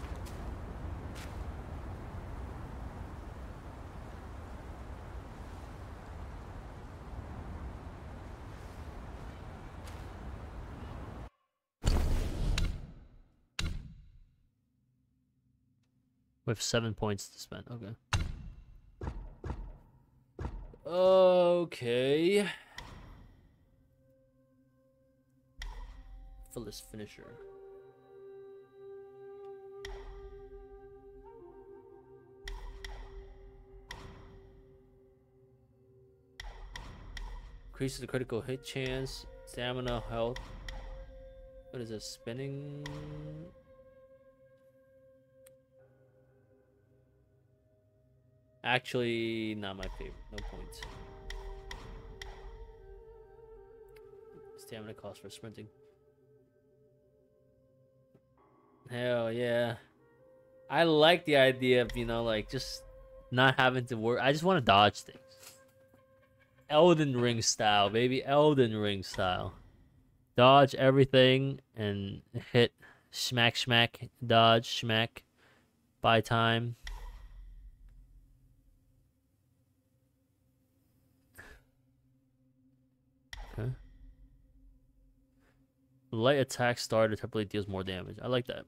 We have seven points to spend. Okay. Okay. Phyllis Finisher. Increases the critical hit chance, stamina, health. What is this? Spinning? Actually, not my favorite. No points. Stamina cost for sprinting. Hell yeah. I like the idea of, you know, like just not having to work. I just want to dodge things. Elden Ring style, baby. Elden Ring style. Dodge everything and hit smack, smack, dodge, smack, buy time. Okay. Light attack starter typically deals more damage. I like that.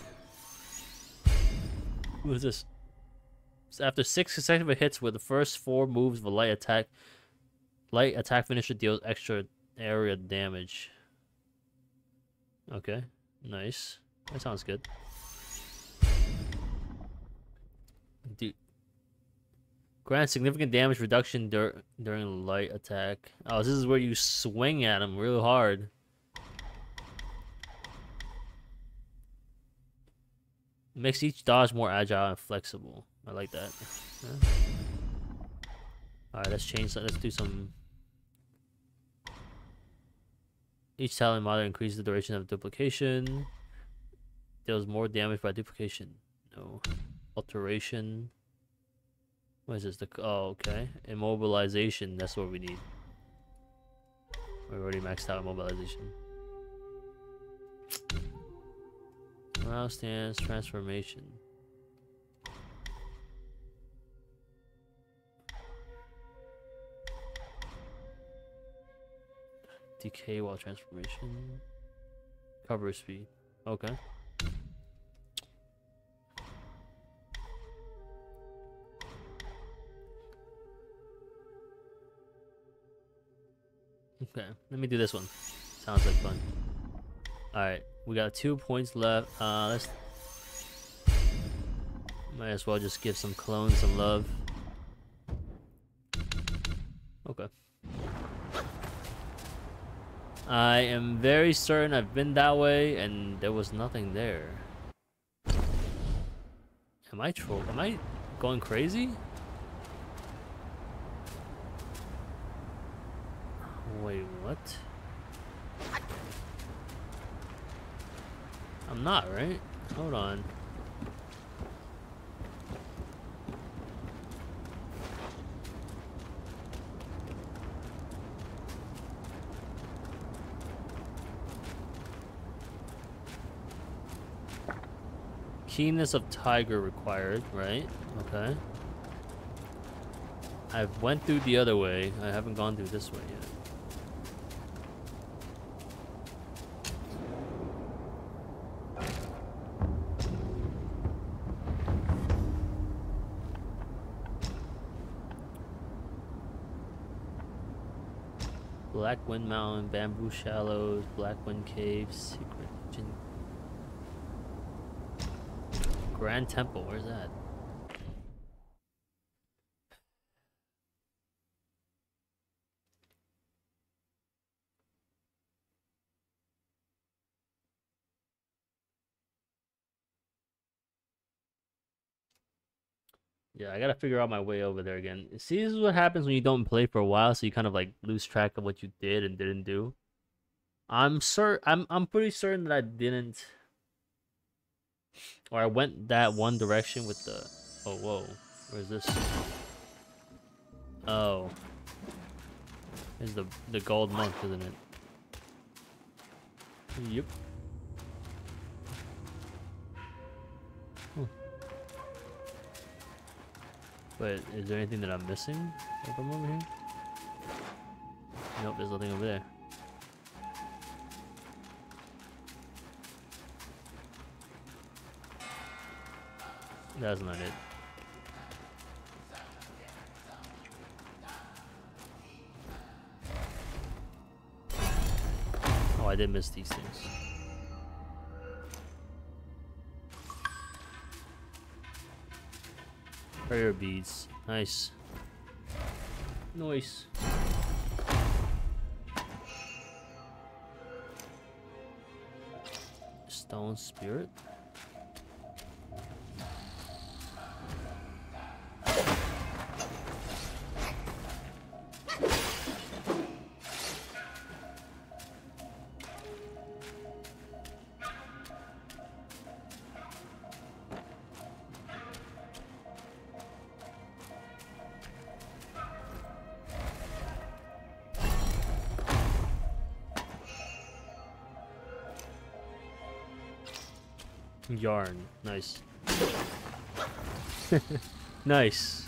What is this? So after six consecutive hits with the first four moves of a light attack, light attack finisher deals extra area damage. Okay, nice. That sounds good. Dude. Grant significant damage reduction dur during light attack. Oh, this is where you swing at him real hard. Makes each dodge more agile and flexible. I like that. Yeah. Alright, let's change that. Let's do some... Each talent model increases the duration of duplication. Deals more damage by duplication. No. Alteration. What is this? The oh, okay. Immobilization. That's what we need. We're already maxed out immobilization. Morale stance transformation. Decay while transformation. Cover speed. Okay. Okay, let me do this one. Sounds like fun. Alright, we got two points left. Uh, let's... Might as well just give some clones some love. Okay. I am very certain I've been that way and there was nothing there. Am I troll? Am I going crazy? Wait, what? I'm not, right? Hold on. Keenness of tiger required, right? Okay. I went through the other way. I haven't gone through this way yet. Blackwind Mountain, Bamboo Shallows, Blackwind Caves, Secret Engine. Grand Temple, where's that? Yeah, I gotta figure out my way over there again. See, this is what happens when you don't play for a while, so you kind of like lose track of what you did and didn't do. I'm cer I'm I'm pretty certain that I didn't, or I went that one direction with the. Oh whoa, where's this? Oh, it's the the gold monk, isn't it? Yep. Hmm. But is there anything that I'm missing if I'm over here? Nope, there's nothing over there. That's not it. Oh, I did miss these things. Prayer beads. Nice. Nice. Stone spirit. Yarn. Nice. Nice.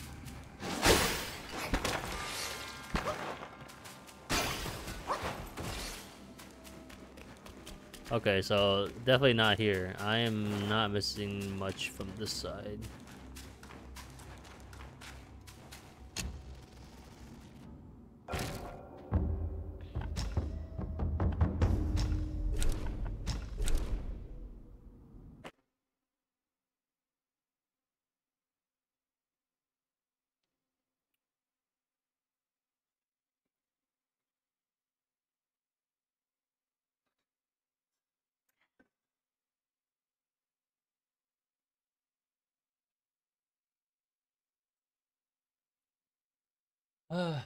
Okay, so definitely not here. I am not missing much from this side. Uh,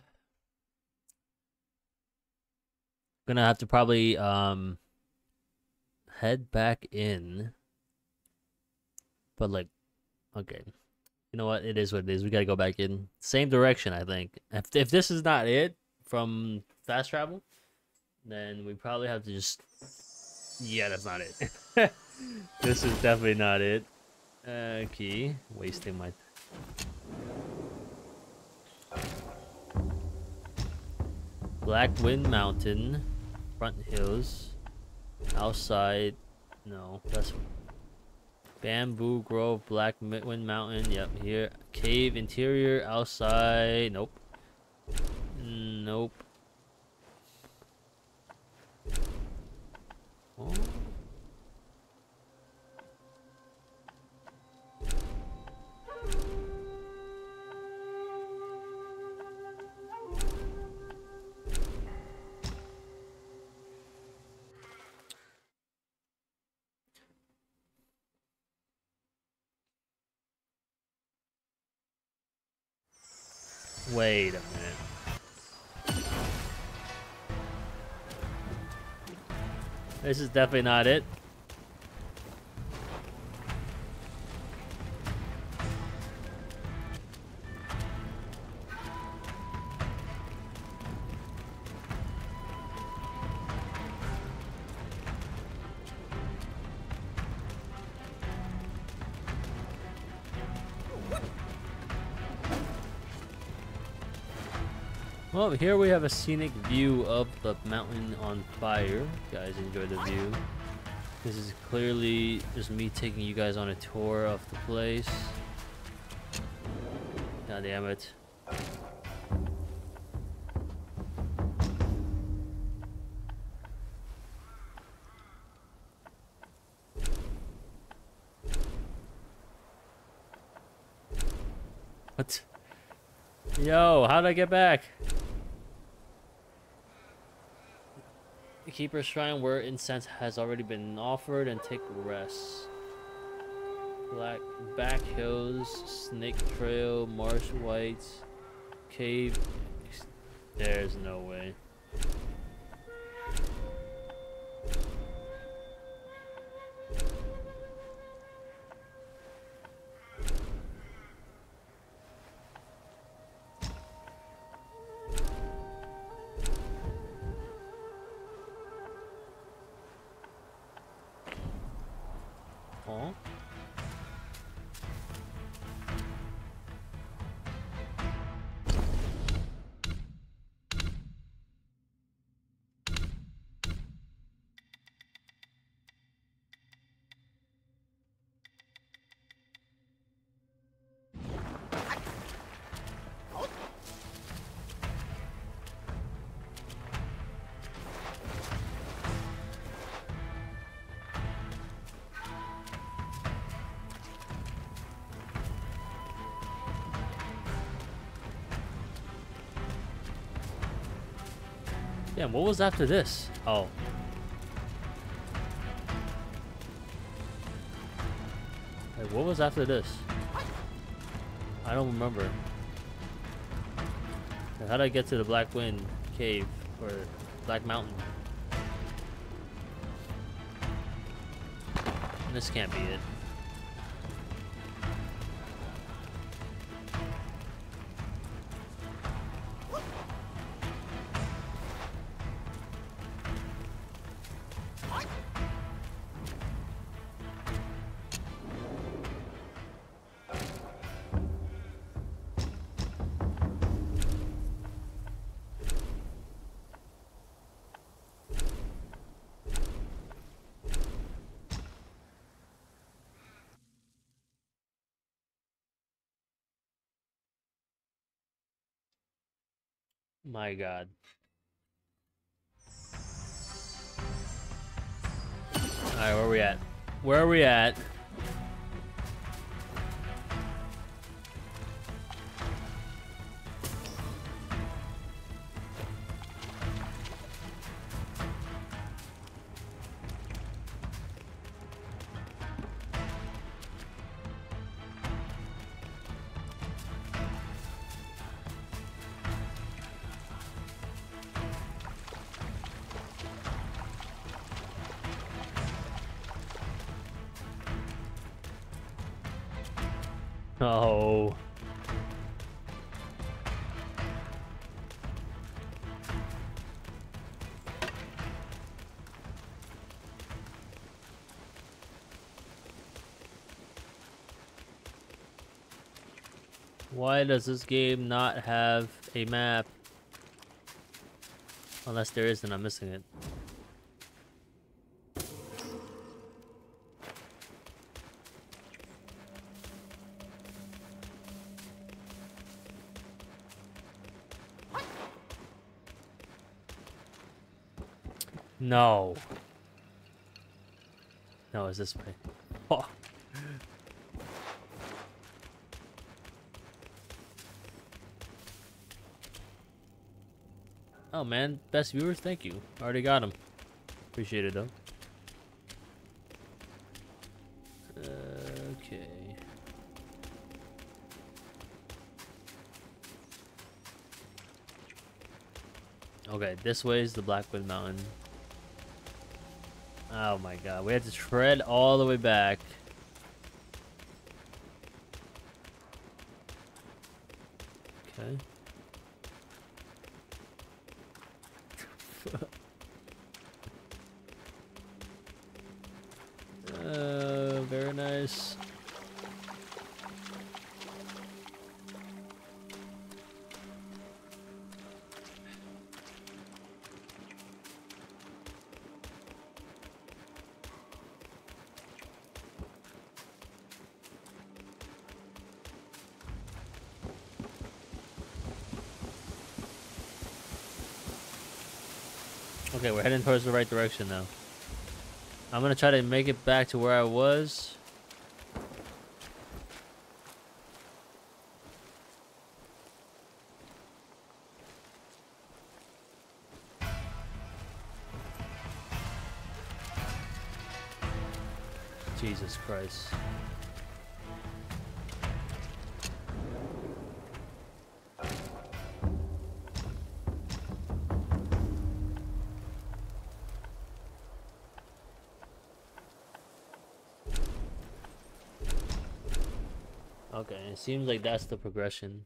gonna have to probably um head back in, but like, okay, you know what? It is what it is. We gotta go back in. Same direction, I think. If if this is not it from fast travel, then we probably have to just Yeah, that's not it. This is definitely not it. Okay, wasting my. Black Wind Mountain, front hills, outside. No, that's Bamboo Grove, Black Wind Mountain. Yep, here. Cave interior, outside. Nope. Nope. Oh. Wait a minute. This is definitely not it. Well, here we have a scenic view of the mountain on fire. You guys enjoy the view. This is clearly just me taking you guys on a tour of the place. God damn it. What? Yo, how'd I get back? The Keeper's Shrine, where incense has already been offered, and take rest. Black Back Hills, Snake Trail, Marsh Whites, Cave. There's no way. Huh? Yeah, what was after this? Oh. Like, what was after this? I don't remember. How did I get to the Black Wind Cave or Black Mountain? This can't be it. My God. Alright, where are we at? Where are we at? Oh. Why does this game not have a map? Unless there is, then I'm missing it. No. No, it's this way. Oh. Oh man, best viewers, thank you. Already got him. Appreciate it though. Uh, okay. Okay, this way is the Blackwood Mountain. Oh my god, we had to tread all the way back. Okay. uh, very nice. Okay, we're heading towards the right direction now. I'm gonna try to make it back to where I was. Jesus Christ. Okay, it seems like that's the progression.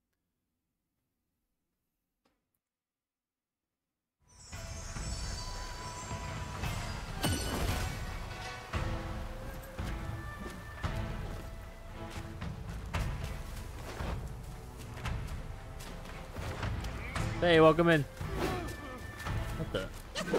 Hey, welcome in. What the?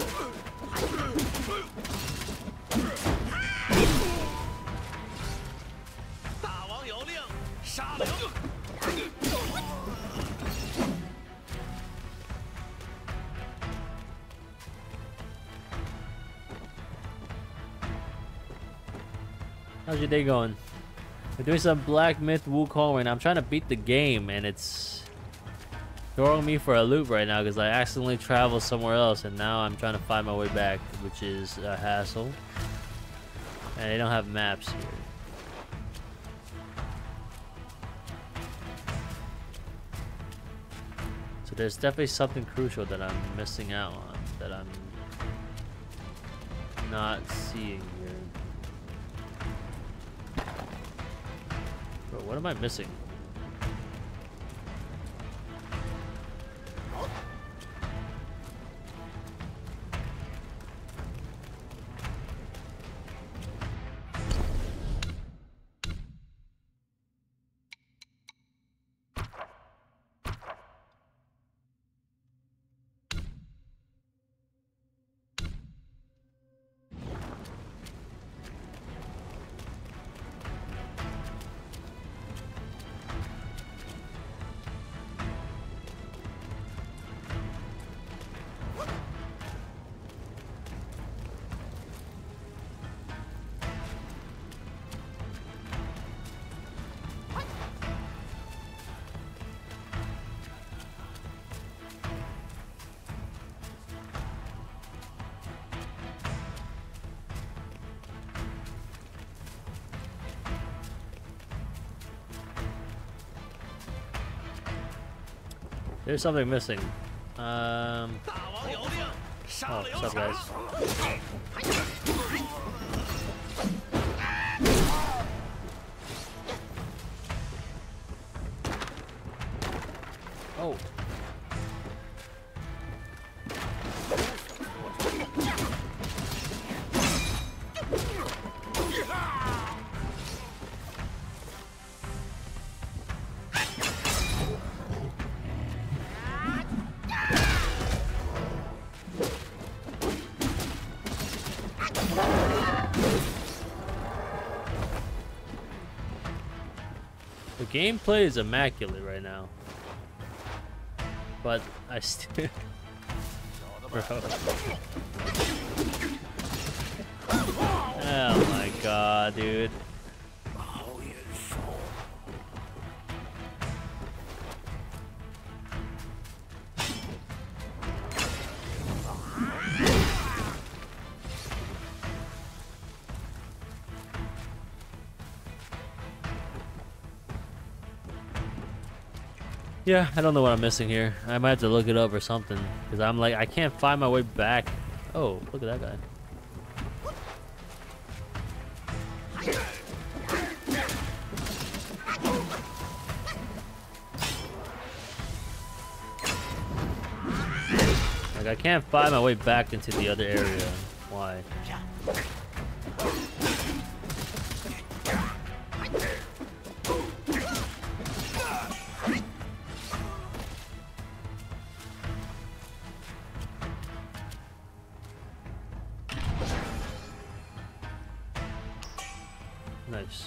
How's your day going? We're doing some Black Myth Wukong right now. I'm trying to beat the game and it's throwing me for a loop right now because I accidentally traveled somewhere else and now I'm trying to find my way back, which is a hassle. And they don't have maps here. So there's definitely something crucial that I'm missing out on, that I'm not seeing here. Bro, what am I missing? There's something missing. Um. Oh, what's up, guys? Oh. gameplay is immaculate right now. But I still... Bro. Oh my god, dude. Yeah, I don't know what I'm missing here. I might have to look it up or something. Because I'm like, I can't find my way back. Oh, look at that guy. Like, I can't find my way back into the other area. Why? Nice.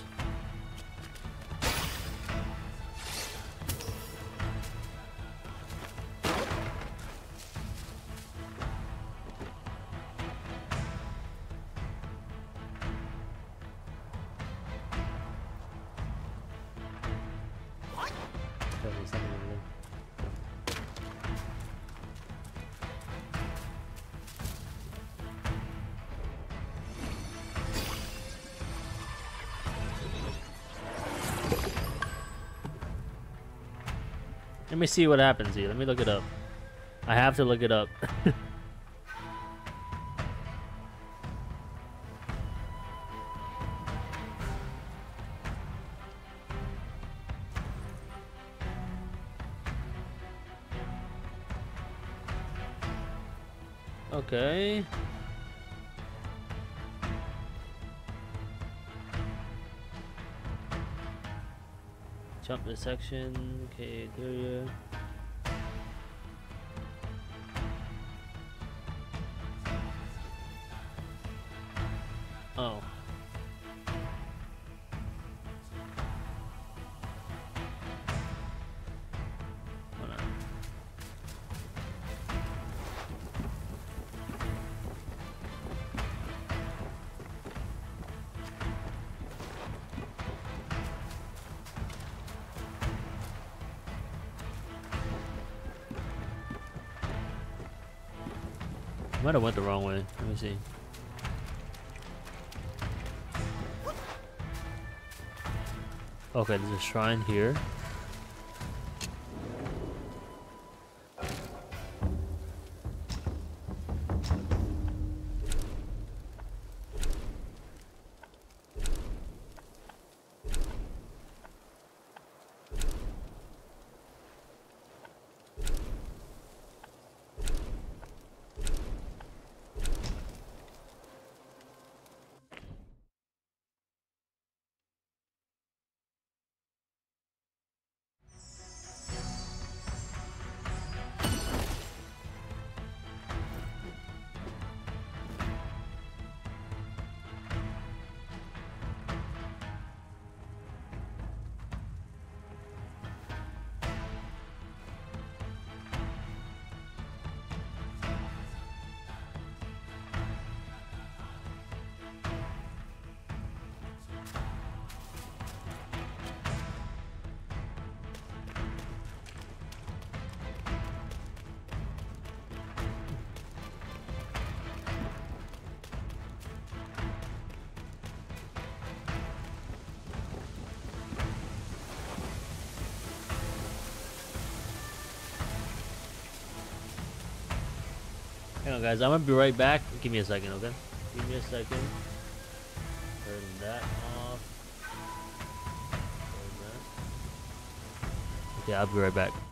Let me see what happens here. Let me look it up. I have to look it up. Okay. Jump this section. Okay, area. Oh. Hold on. I might have went the wrong way. Let me see. Okay, there's a shrine here. Hang on, guys. I'm gonna be right back. Give me a second, okay? Give me a second. Turn that off. Turn that. Okay, I'll be right back.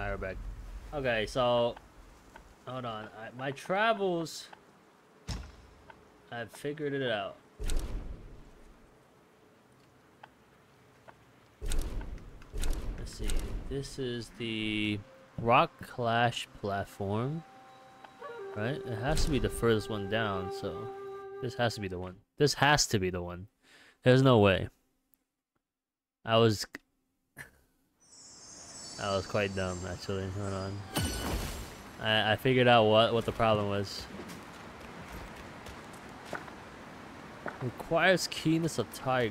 Alright, we're back. Okay, so hold on. I, my travels, I've figured it out. Let's see. This is the Rock Clash platform, right? It has to be the furthest one down, so this has to be the one. This has to be the one. There's no way. I was I was quite dumb, actually. Hold on. I, I figured out what, what the problem was. Requires keenness of tiger.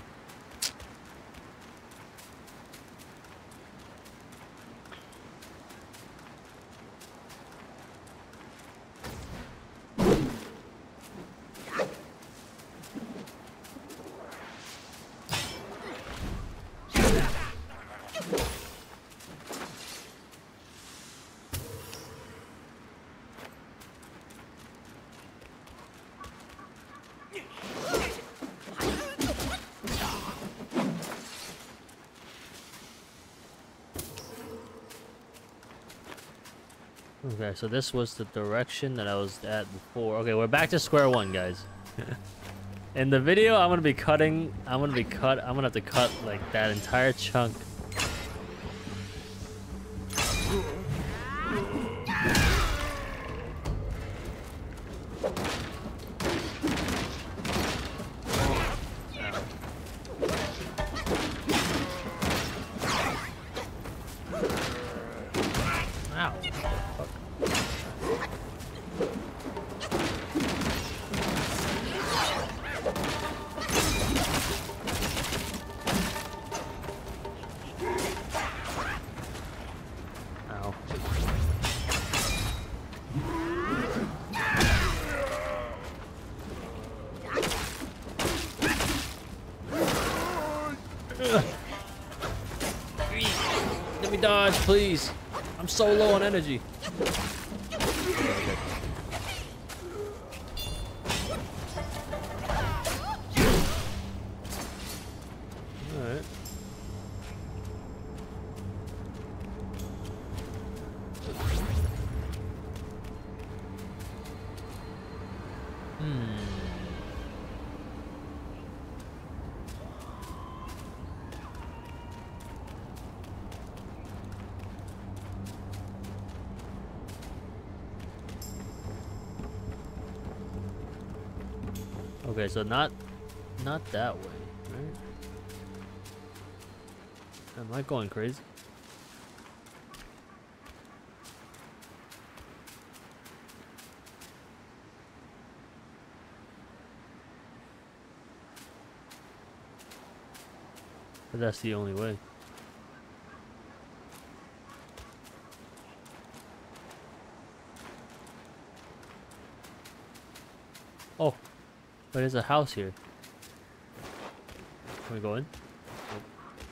Okay, so this was the direction that I was at before. Okay, we're back to square one, guys. In the video, I'm gonna be cutting. I'm gonna be cut. I'm gonna have to cut like that entire chunk. Let me dodge, please. I'm so low on energy. Alright. Hmm. Okay, so not not that way, right? Am I going crazy? But that's the only way. Oh. But there's a house here. Can we go in? Nope.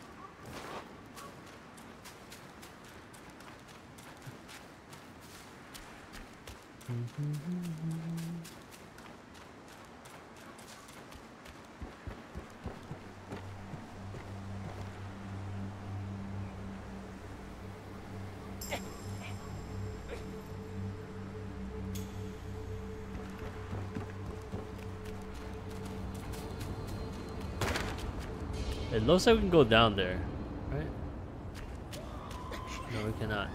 It looks like we can go down there, right? No, we cannot.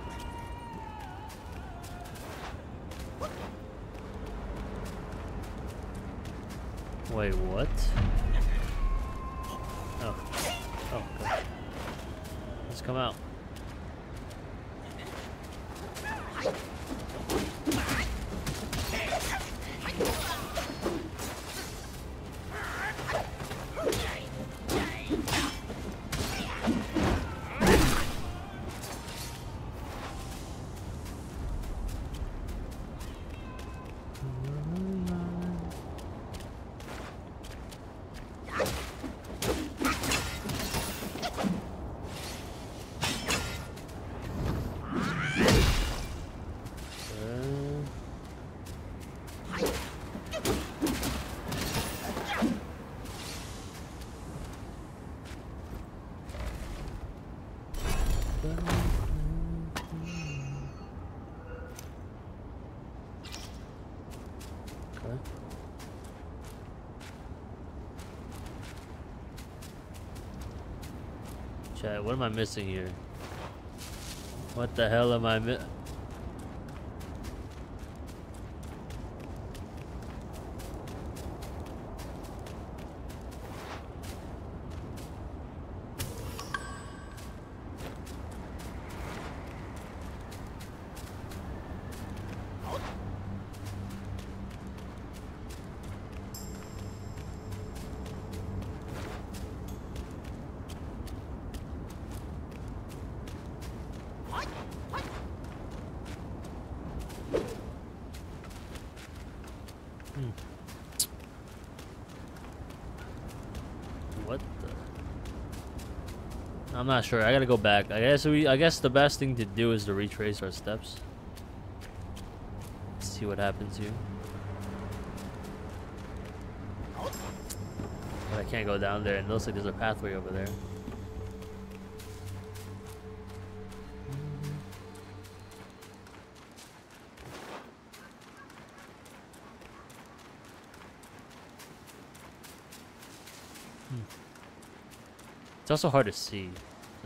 Wait, what? Oh. Oh, okay. Let's come out. Chat, what am I missing here? What the hell am I mi- What the? I'm not sure. I gotta go back. I guess we. I guess the best thing to do is to retrace our steps. See what happens here. But I can't go down there, and it looks like there's a pathway over there. It's also hard to see, so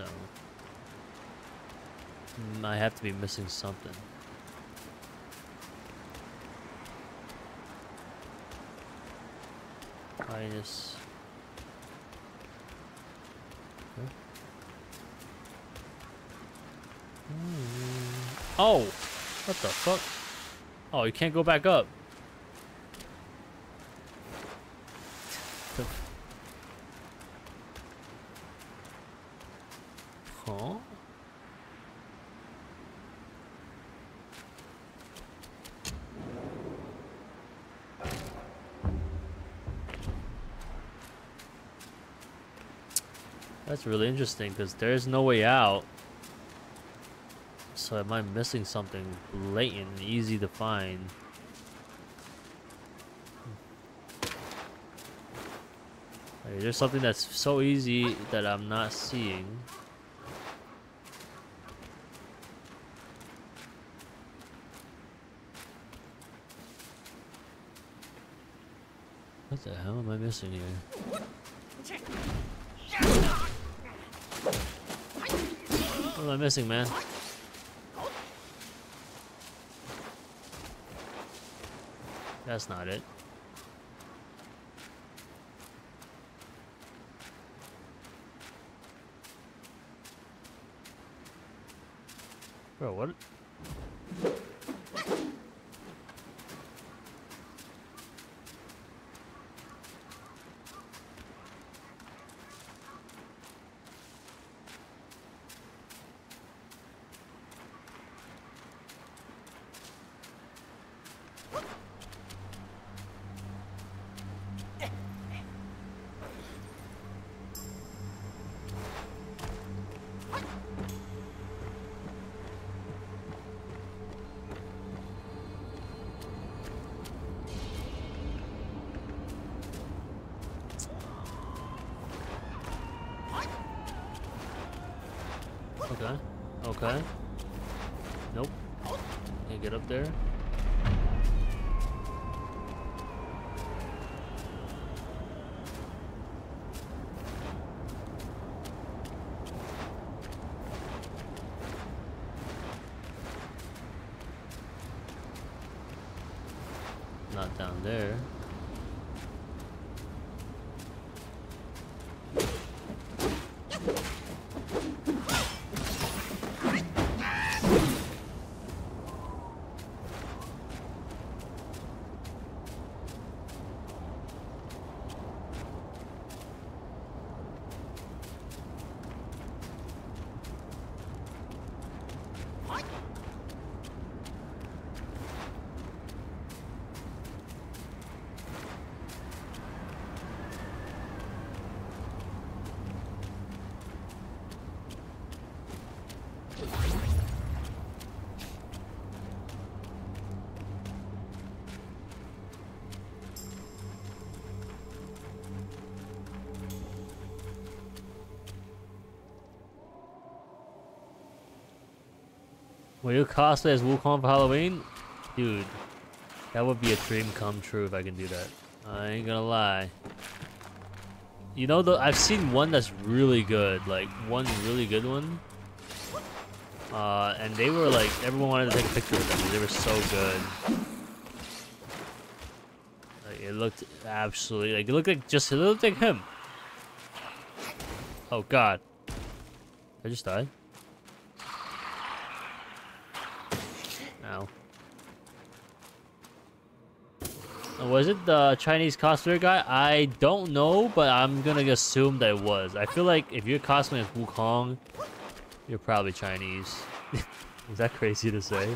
I have to be missing something. Minus. Okay. Oh, what the fuck? Oh, you can't go back up. Huh? That's really interesting because there's no way out. So am I missing something blatant and easy to find? Like, there's something that's so easy that I'm not seeing. What the hell am I missing here? What am I missing, man? That's not it. Bro, what? Okay. Okay. Nope. Can't get up there. Not down there. Will you cosplay as Wukong for Halloween? Dude, that would be a dream come true if I can do that. I ain't gonna lie. You know, the I've seen one that's really good, like one really good one. Uh, and they were like, everyone wanted to take a picture with them because they were so good. Like, it looked absolutely, like, it looked like just, it looked like him. Oh, God. I just died. Ow. Was it the Chinese cosplayer guy? I don't know, but I'm gonna assume that it was. I feel like if you're cosplaying as Wukong, you're probably Chinese. Is that crazy to say?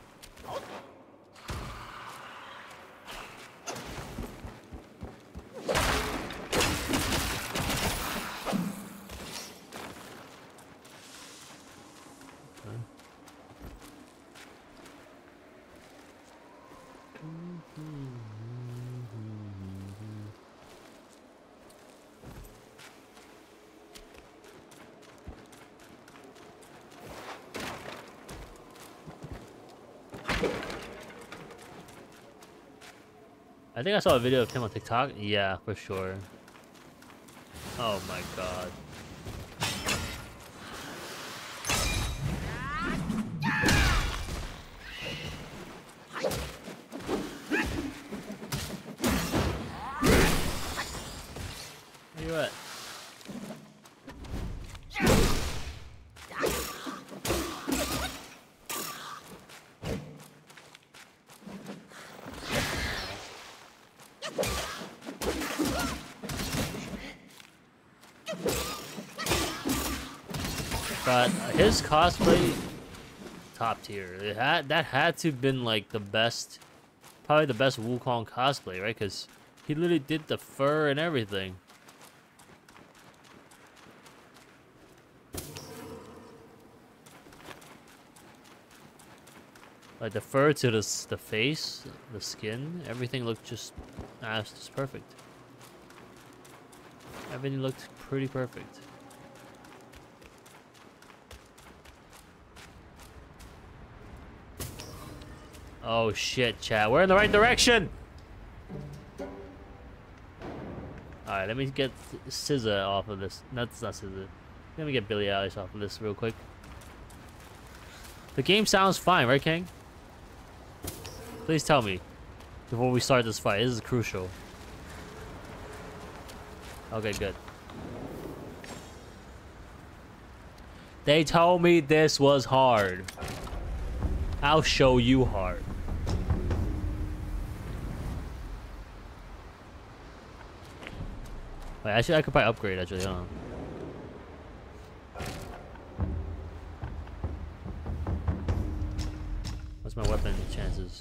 I think I saw a video of him on TikTok. Yeah, for sure. Oh my god. Where you at? But his cosplay, top tier. It had that had to have been like the best, probably the best Wukong cosplay, right? Because he literally did the fur and everything. Like the fur to the the face, the skin, everything looked just, ah, it's just perfect. Everything looked pretty perfect. Oh shit, chat. We're in the right direction! Alright, let me get S Z A off of this. That's not S Z A. Let me get Billie Eilish off of this real quick. The game sounds fine, right, King? Please tell me before we start this fight. This is crucial. Okay, good. They told me this was hard. I'll show you hard. Wait, actually, I could probably upgrade, actually, hold on. What's my weapon chances?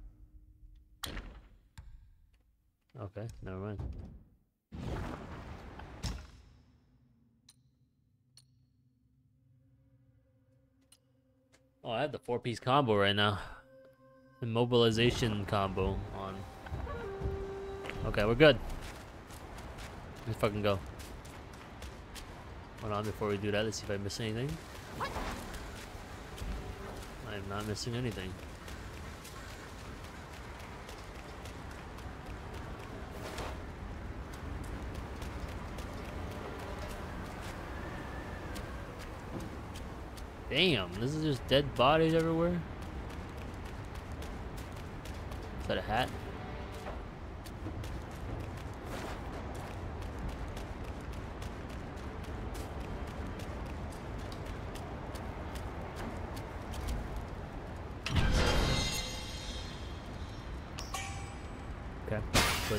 Okay, never mind. Oh, I have the four-piece combo right now. Immobilization combo on. Okay, we're good. Let's fucking go. Hold on, before we do that, let's see if I miss anything. I am not missing anything. Damn, this is just dead bodies everywhere. Is that a hat? Okay, good.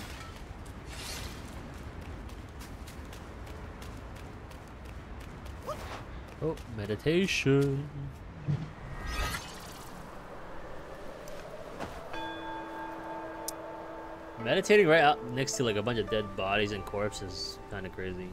Oh, meditation. Meditating right out next to like a bunch of dead bodies and corpses, kind of crazy.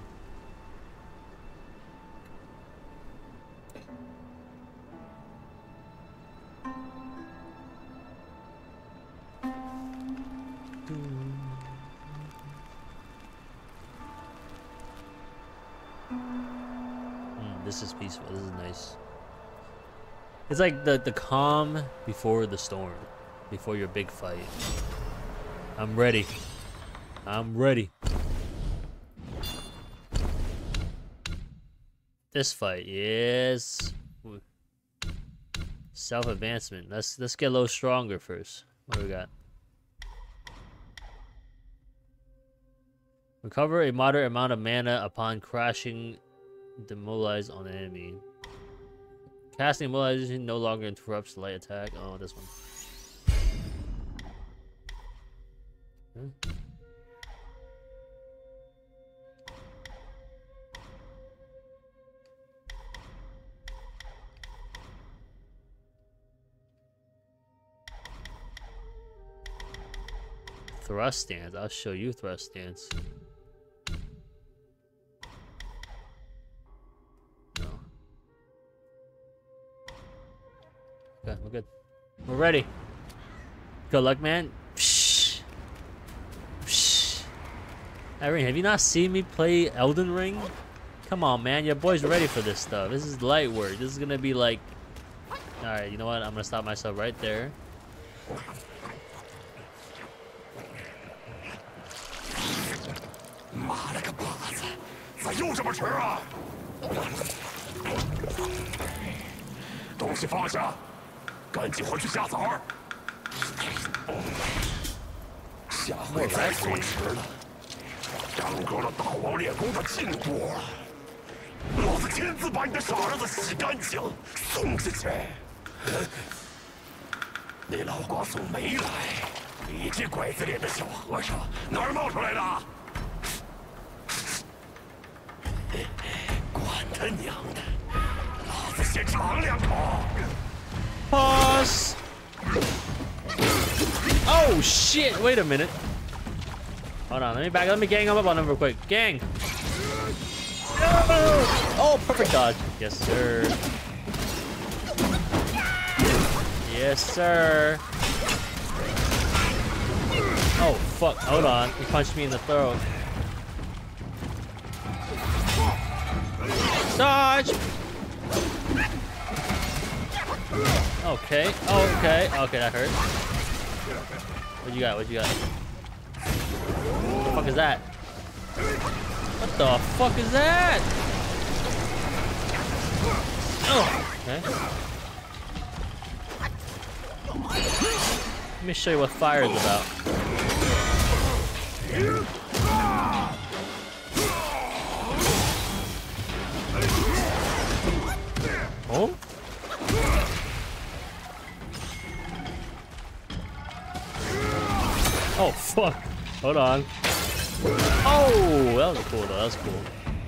This is peaceful. This is nice. It's like the the calm before the storm, before your big fight. I'm ready. I'm ready. This fight, yes. Self advancement. Let's let's get a little stronger first. What do we got? Recover a moderate amount of mana upon crashing. Demoralize on an enemy. Casting immobilization no longer interrupts light attack. Oh, this one. Hmm. Thrust stance. I'll show you thrust stance. No. Okay, we're good. We're ready. Good luck, man. Psh. Psh. Irene, have you not seen me play Elden Ring? Come on, man. Your boy's ready for this stuff. This is light work. This is gonna be like... Alright, you know what? I'm gonna stop myself right there. Pause. Oh shit! Wait a minute. Hold on. Let me back. Let me gang him up on him real quick. Gang. Oh, perfect dodge. Yes, sir. Yes, sir. Oh fuck! Hold on. He punched me in the throat. Dodge. Okay. Okay. Okay, that hurt. What you got? What you got? What the fuck is that? What the fuck is that? Oh. Okay. Let me show you what fire is about. Oh? Oh fuck! Hold on. Oh, that was cool though. That was cool.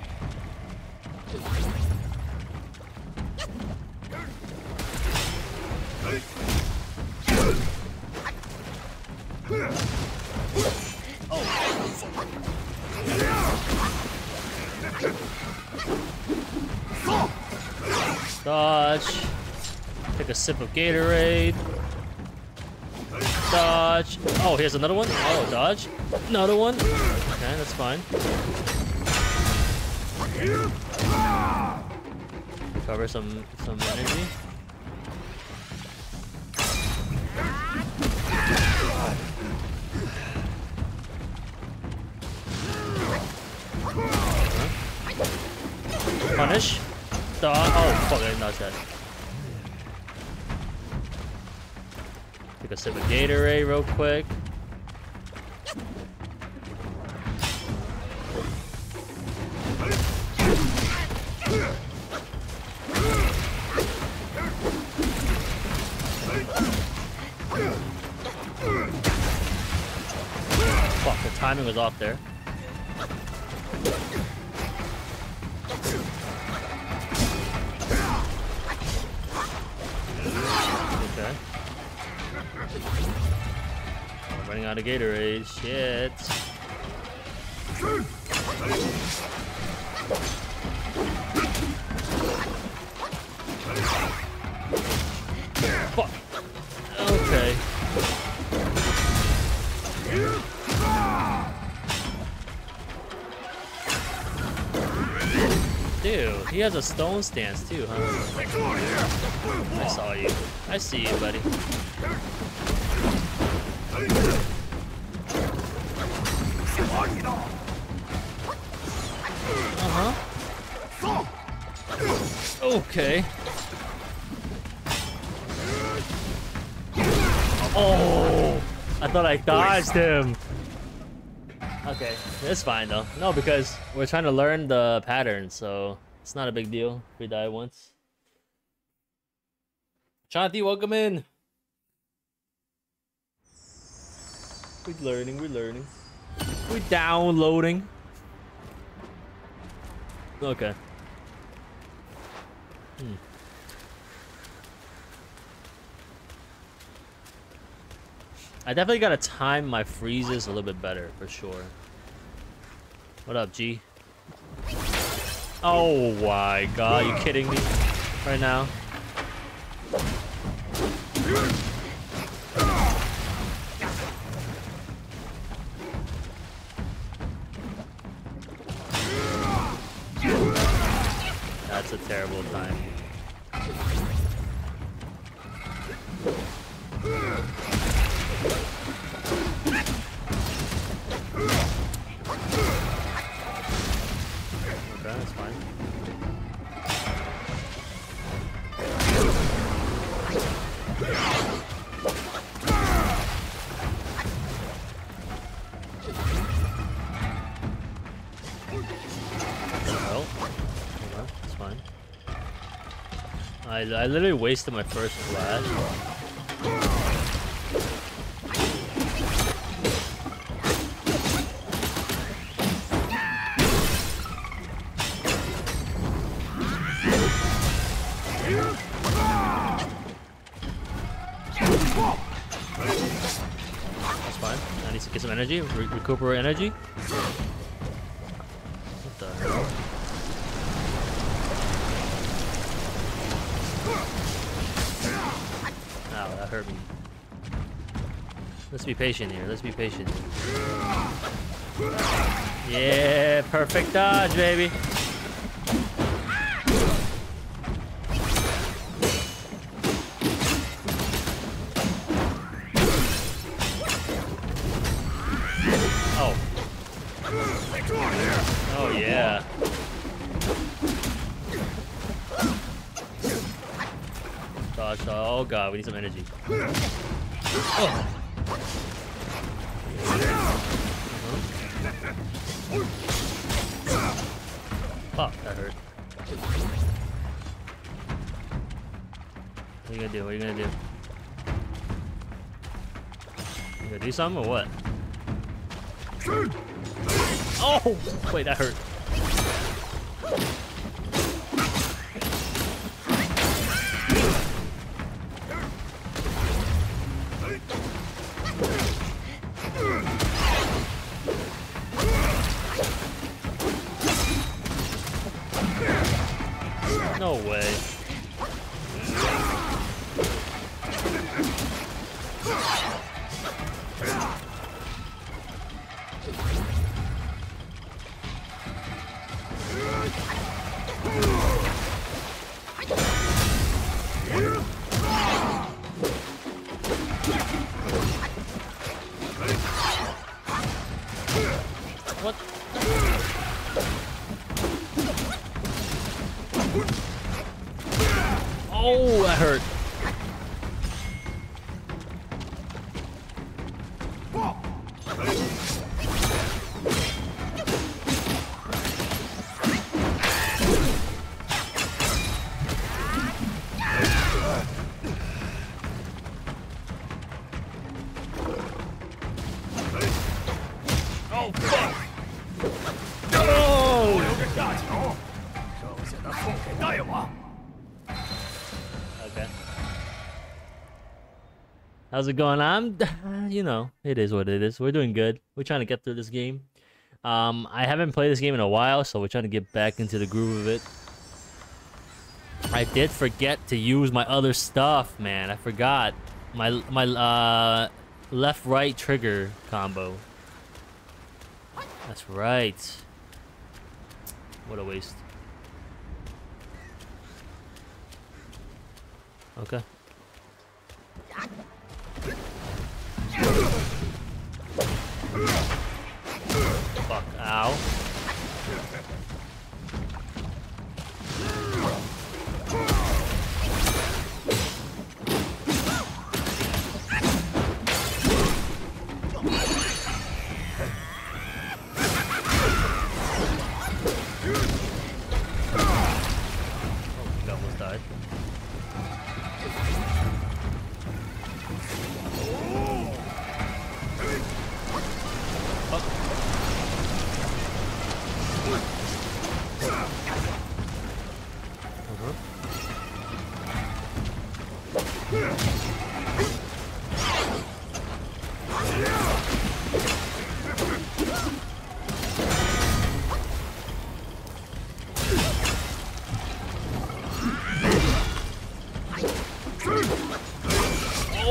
Oh. Dodge. Take a sip of Gatorade. Dodge. Oh, here's another one. Oh, dodge. Another one. Okay, that's fine. Recover some some energy. Huh? Punish. Dodge. Oh, fuck! I didn't dodge that. Take a sip of Gatorade real quick. Fuck, the timing was off there. Okay. I'm running out of Gatorade. Shit. Fuck. Okay. Dude, he has a stone stance too, huh? I saw you. I see you, buddy. Uh-huh. Okay. Oh, I thought I dodged him. Okay, it's fine though. No, because we're trying to learn the pattern, so it's not a big deal if we die once. Shanti, welcome in. We're learning, we're learning. We're downloading. Okay. Hmm. I definitely gotta time my freezes a little bit better, for sure. What up, G? Oh my god, you kidding me? Right now? That's a terrible time. Okay, that's fine. Oh, okay, that's fine. I, I literally wasted my first flash. That's fine. I need to get some energy, re recuperate energy. What the hell? Ow, that hurt me. Let's be patient here. Let's be patient. Yeah, perfect dodge, baby. Oh. Oh, yeah. Dodge, oh god, we need some energy. Oh. Fuck, that hurt. What are you gonna do? What are you gonna do? You gonna do something or what? Oh! Wait, that hurt. No way. What? Oh, that hurt. Oh, fuck! Oh! Okay. How's it going? I'm, you know, it is what it is. We're doing good. We're trying to get through this game. Um, I haven't played this game in a while, so we're trying to get back into the groove of it. I did forget to use my other stuff, man. I forgot my my uh left-right trigger combo. That's right. What a waste. Okay. Fuck. Ow.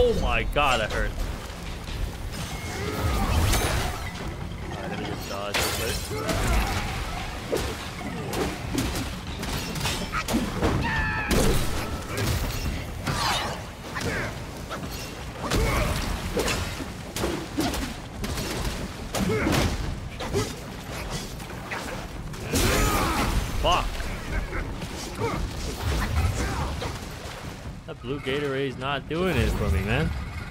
Oh my god, that hurt. Alright, let me just dodge real quick. Fuck. That blue Gatorade's not doing it for me, man.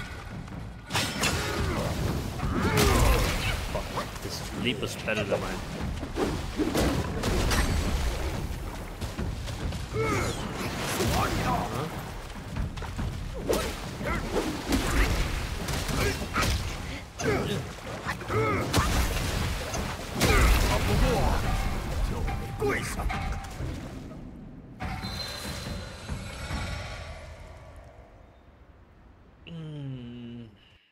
Fuck. This leap was better than mine. Huh? Mm.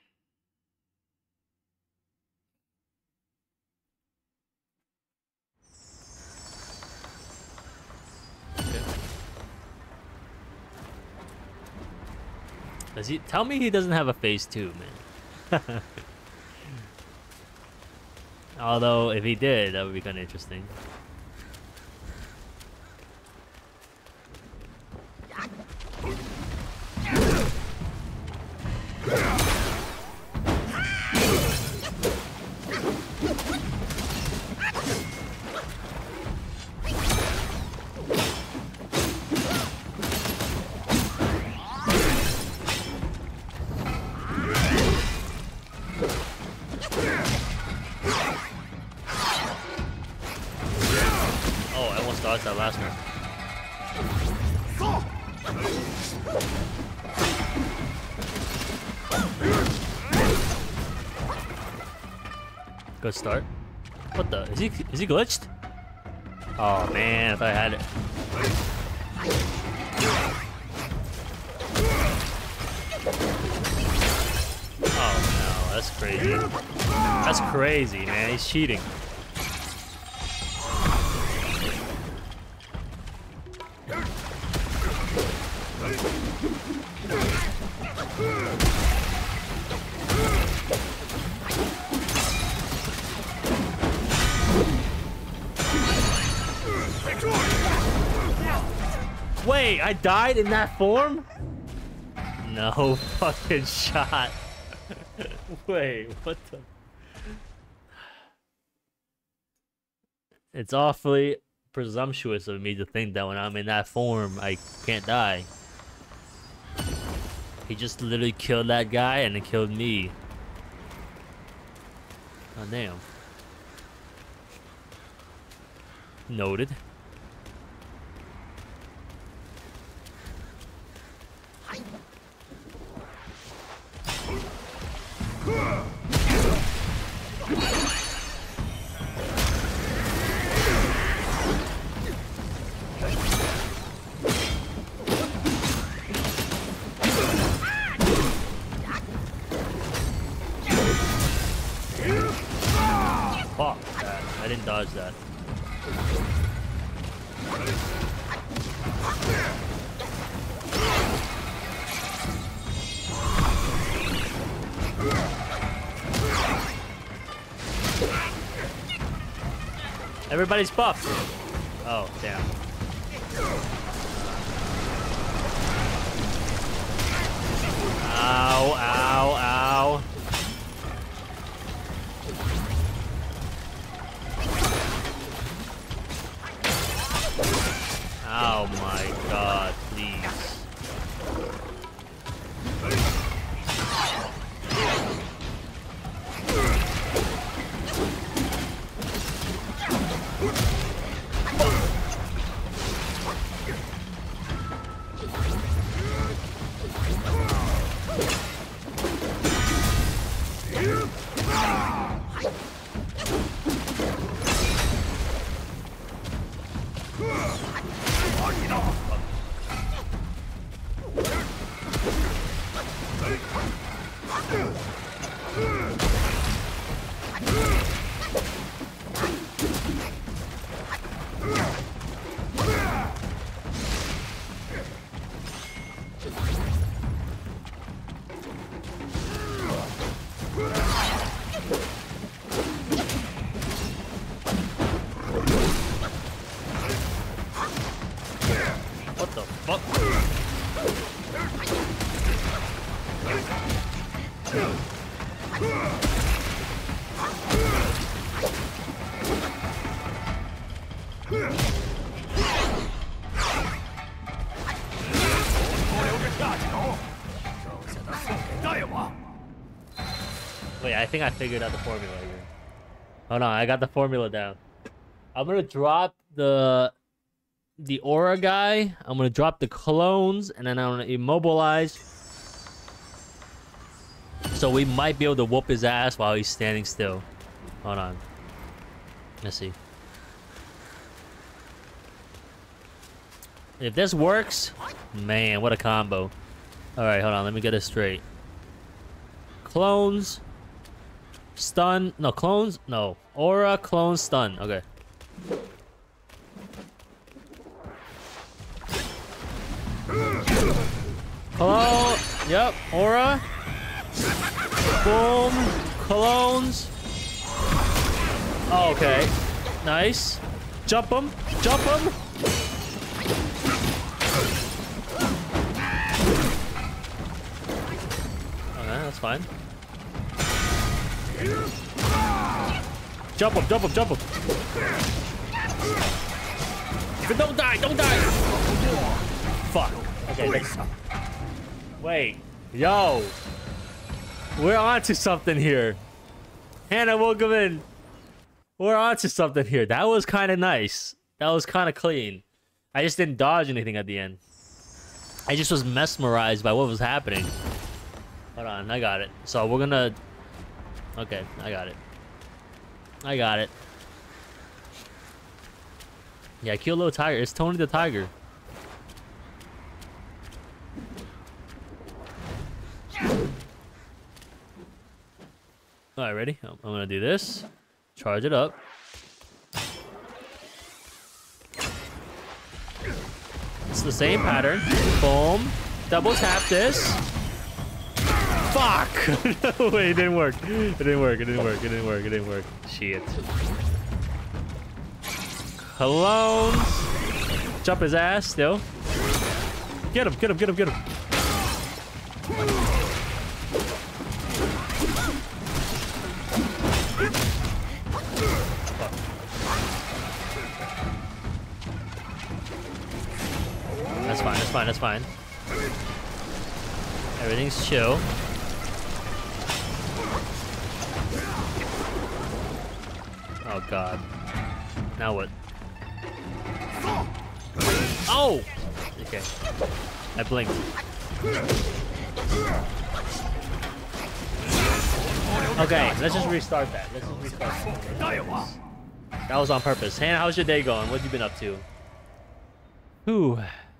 Okay. Does he tell me he doesn't have a phase two, man? Although if he did, that would be kind of interesting. That last one. Good start. What the? Is he is he glitched? Oh man, if I had it. Oh no, that's crazy. That's crazy, man. He's cheating. Wait, I died in that form? No fucking shot. Wait, what the? It's awfully presumptuous of me to think that when I'm in that form, I can't die. He just literally killed that guy and it killed me. Oh, damn. Noted. Fuck that. I didn't dodge that. Everybody's buffed. Oh, damn. Ow, ow, ow. Oh my god, please. Fuck. Wait, I think I figured out the formula here. Oh no, I got the formula down. I'm gonna drop the the aura guy. I'm gonna drop the clones, and then I'm gonna immobilize. So we might be able to whoop his ass while he's standing still. Hold on. Let's see. If this works, man, what a combo. All right, hold on. Let me get this straight. Clones. Stun. No, clones. No. Aura, clone, stun. Okay. Clone. Yep. Aura. Boom. Clones. Oh, okay. Nice. Jump him. Jump him. Okay, that's fine. Jump him, jump him, jump him. Don't die, don't die. Fuck. Okay, next. Wait. Yo. We're onto something here. Hannah, welcome in. We're onto something here. That was kind of nice. That was kind of clean. I just didn't dodge anything at the end. I just was mesmerized by what was happening. Hold on, I got it. So we're gonna... Okay, I got it. I got it. Yeah, kill little tiger. It's Tony the Tiger. Alright, ready? I'm gonna do this. Charge it up. It's the same pattern. Boom. Double tap this. Fuck! No way, it didn't work. It didn't work, it didn't work, it didn't work, it didn't work. Shit. Clones. Jump his ass still. Get him, get him, get him, get him. That's fine, that's fine, that's fine. Everything's chill. Oh god. Now what? Oh! Okay. I blinked. Okay, let's just restart that. Let's just restart that. That was on purpose. Hannah, how's your day going? What have you been up to? Whew.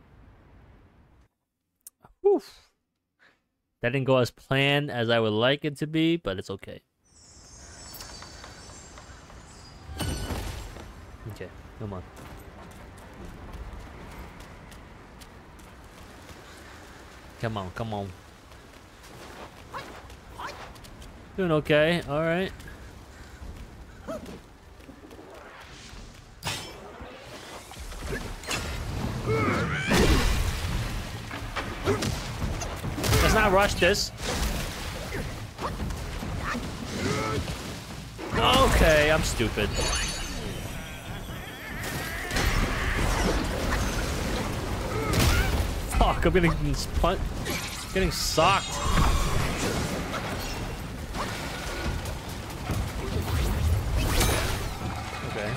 Whew. That didn't go as planned as I would like it to be, but it's okay. Okay, come on. Come on, come on. Doing okay, alright. Let's not rush this. Okay, I'm stupid. Fuck, I'm getting spun getting socked. Okay.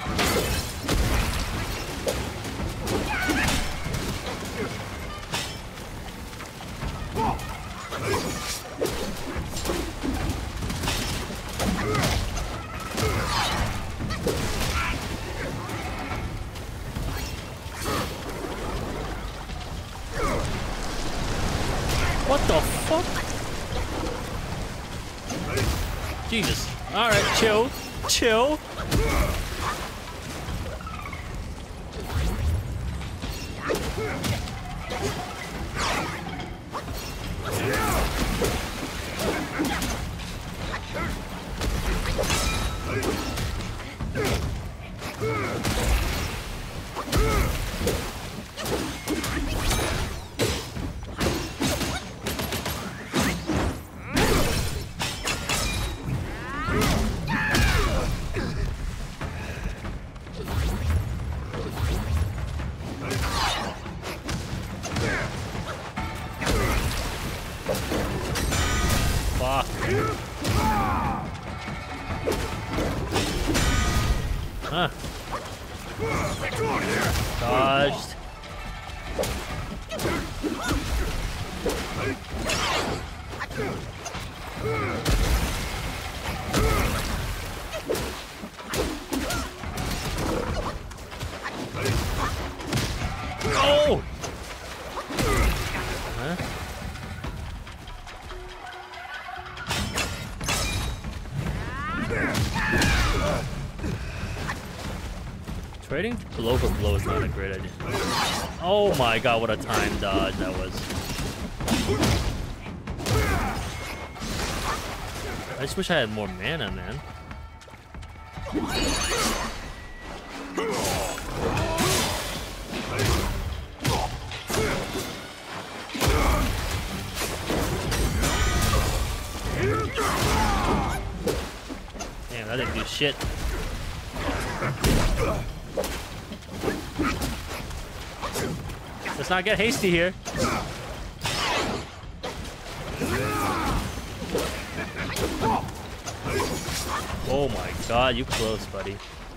What the fuck? Jesus. Alright, chill. Chill. Fuck. Huh. Dodged. Oh! Huh? Trading blow for blow is not a great idea. Oh my god, what a time dodge that was. I just wish I had more mana, man. Damn, that didn't do shit. Let's not get hasty here. Oh my god, you close, buddy.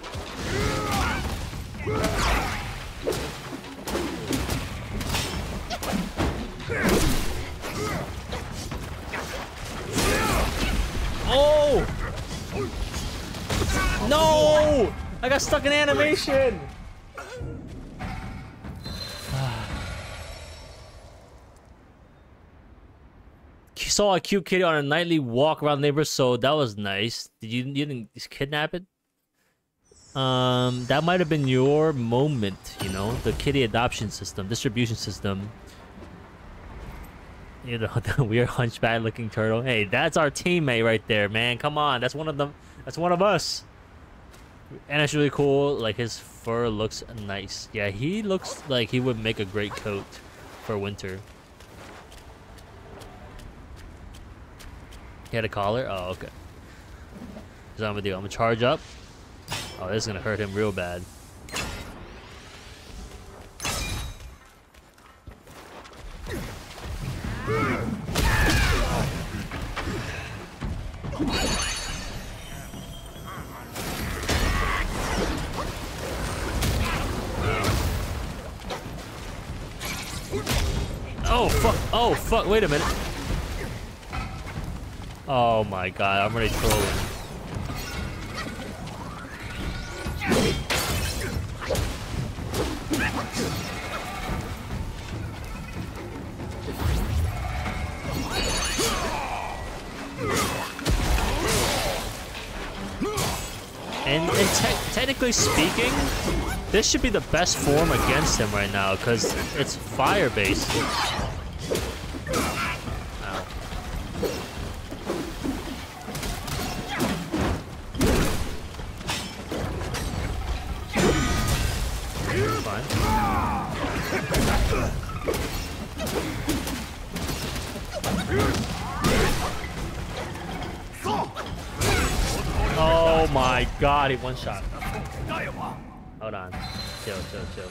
Oh! No! I got stuck in animation! Saw a cute kitty on a nightly walk around the neighborhood, so that was nice. Did you, you didn't just kidnap it? Um, that might have been your moment, you know, the kitty adoption system, distribution system. You know, the weird hunchback-looking turtle. Hey, that's our teammate right there, man. Come on, that's one of them. That's one of us. And it's really cool. Like his fur looks nice. Yeah, he looks like he would make a great coat for winter. He had a collar? Oh, okay. Here's what I'm gonna do. I'm gonna charge up. Oh, this is gonna hurt him real bad. Oh, fuck. Oh, fuck. Wait a minute. Oh my god, I'm already trolling. And, and te technically speaking, this should be the best form against him right now, because it's fire-based. Oh my god, he one shot. Hold on. Chill, chill, chill.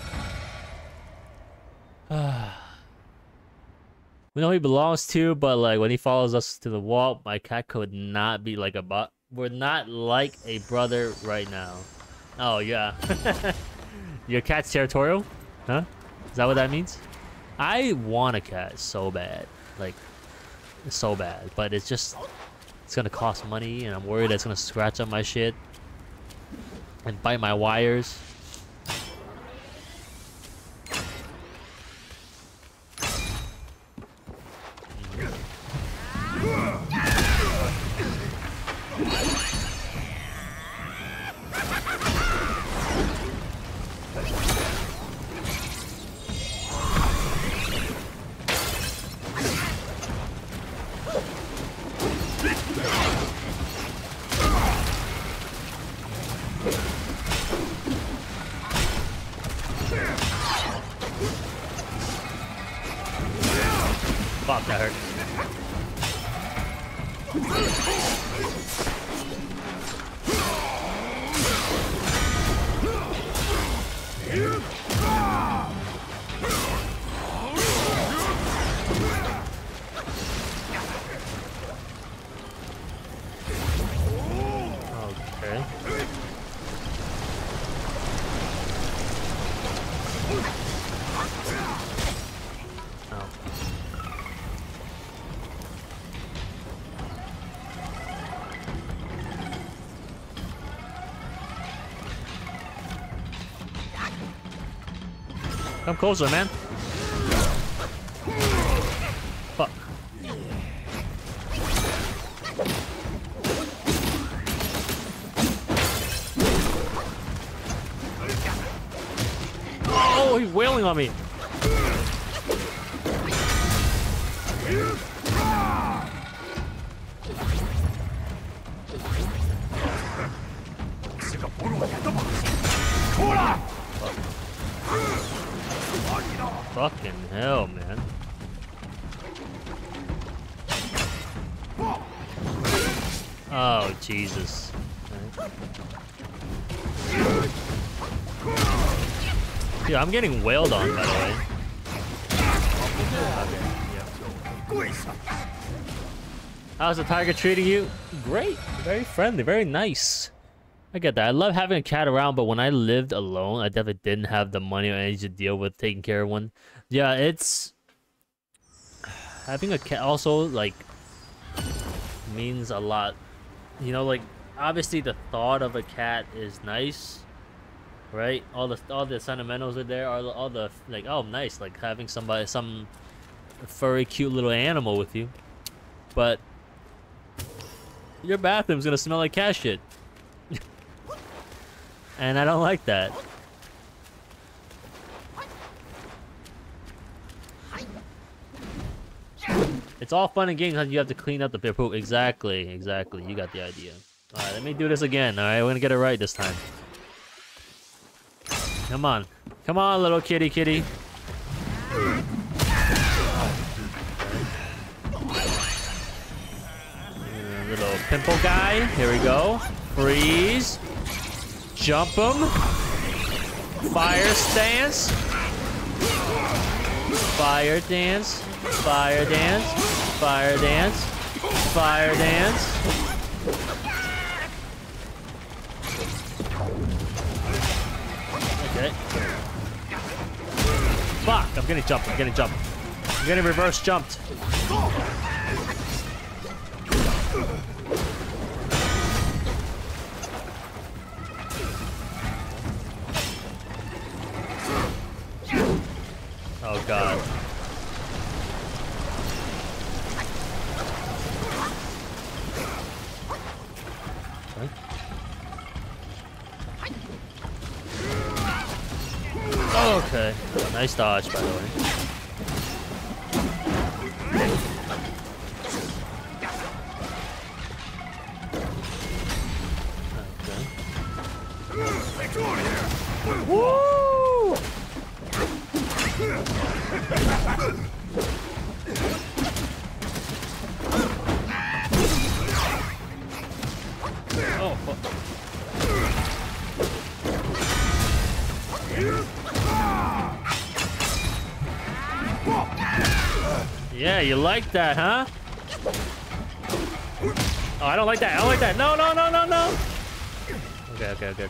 We know he belongs to, but like when he follows us to the wall, my cat could not be like a but. We're not like a brother right now. Oh yeah. Your cat's territorial? Huh? Is that what that means? I want a cat so bad. Like, so bad. But it's just, it's gonna cost money, and I'm worried it's gonna scratch up my shit and bite my wires. Fuck, that hurt. Oh. Come closer, man. Fuck. Oh, he's wailing on me. Fucking hell, man. Oh, Jesus. Okay. Dude, I'm getting wailed on, by the way. Okay, yeah. How's the tiger treating you? Great. Very friendly. Very nice. I get that. I love having a cat around, but when I lived alone, I definitely didn't have the money or energy to deal with taking care of one. Yeah, it's... Having a cat also, like, means a lot. You know, like, obviously the thought of a cat is nice, right? All the all the sentimentals are there. All the, all the like, oh, nice, like having somebody, some furry, cute little animal with you. But your bathroom's gonna smell like cat shit. And I don't like that. It's all fun and games because you have to clean up the pit poop. Exactly, exactly. You got the idea. Alright, let me do this again. Alright, we're gonna get it right this time. Come on. Come on, little kitty kitty. Uh, little pimple guy. Here we go. Freeze. Jump him. Fire stance. Fire dance. Fire dance. Fire dance. Fire dance. Okay. Fuck! I'm getting jumped. I'm getting jumped. I'm getting reverse jumped. Oh god. Oh, okay. Nice dodge, by the way. Okay. Woo! Oh, fuck. Yeah, you like that, huh? Oh, I don't like that. I don't like that. No, no, no, no, no. Okay, okay, okay.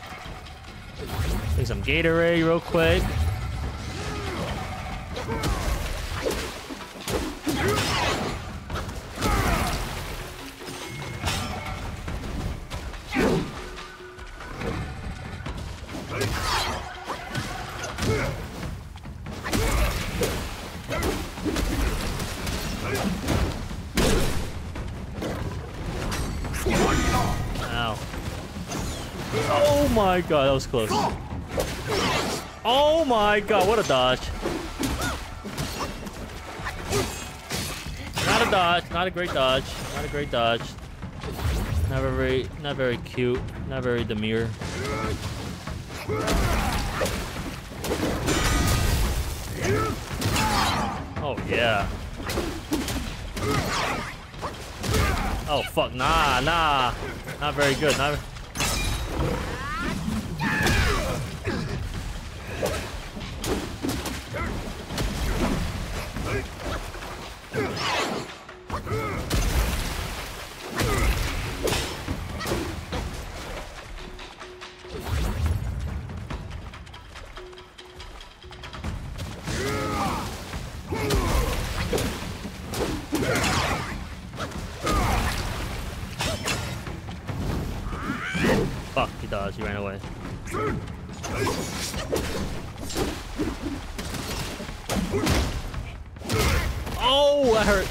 Take some Gatorade real quick. Ow. Oh my god, that was close. Oh my god, what a dodge. Not a dodge, not a great dodge, not a great dodge. Not very, not very cute, not very demure. Oh yeah. Oh fuck, nah, nah. Not very good, not Oh, she ran away. Oh, that hurt.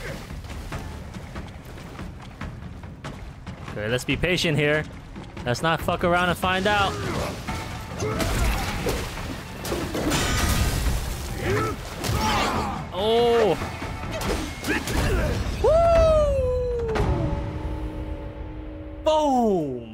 Okay, let's be patient here. Let's not fuck around and find out. Oh. Woo! Boom.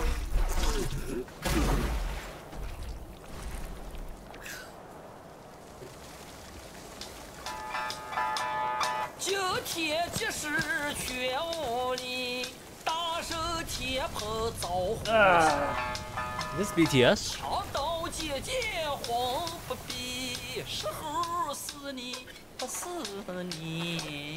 就铁骑士全无力，大手铁炮造火。
This B T S.
枪刀剑剑慌不必，时候死你不死你。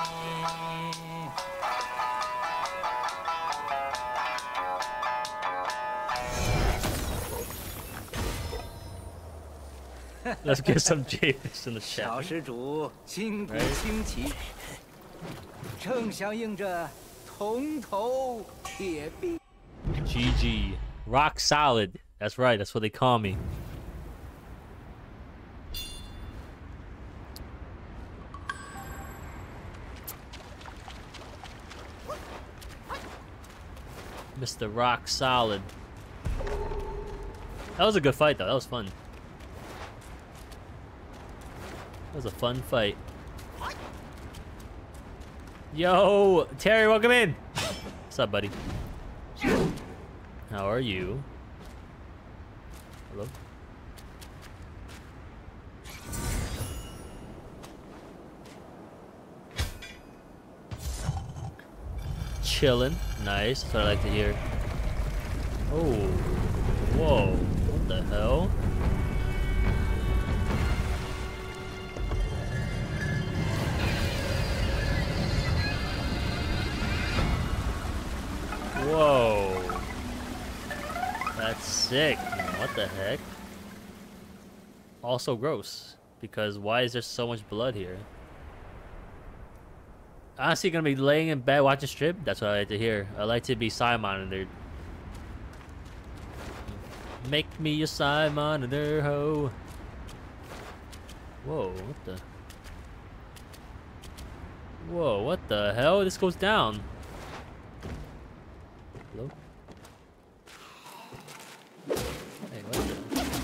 Let's get some Javis in the chat.
小施主筋骨清奇，正响应着铜头铁臂。
G G. Rock solid. That's right. That's what they call me. Mister Rock Solid. That was a good fight, though. That was fun. That was a fun fight. Yo, Terry, welcome in. What's up, buddy? How are you? Hello? Chillin'. Nice. That's what I like to hear. Oh. Whoa. What the hell? Whoa. That's sick. What the heck? Also gross. Because why is there so much blood here? Honestly, gonna be laying in bed watching strip? That's what I like to hear. I like to be side monitored. Make me a side monitor, ho. Whoa, what the? Whoa, what the hell? This goes down. Hello? Hey, what the?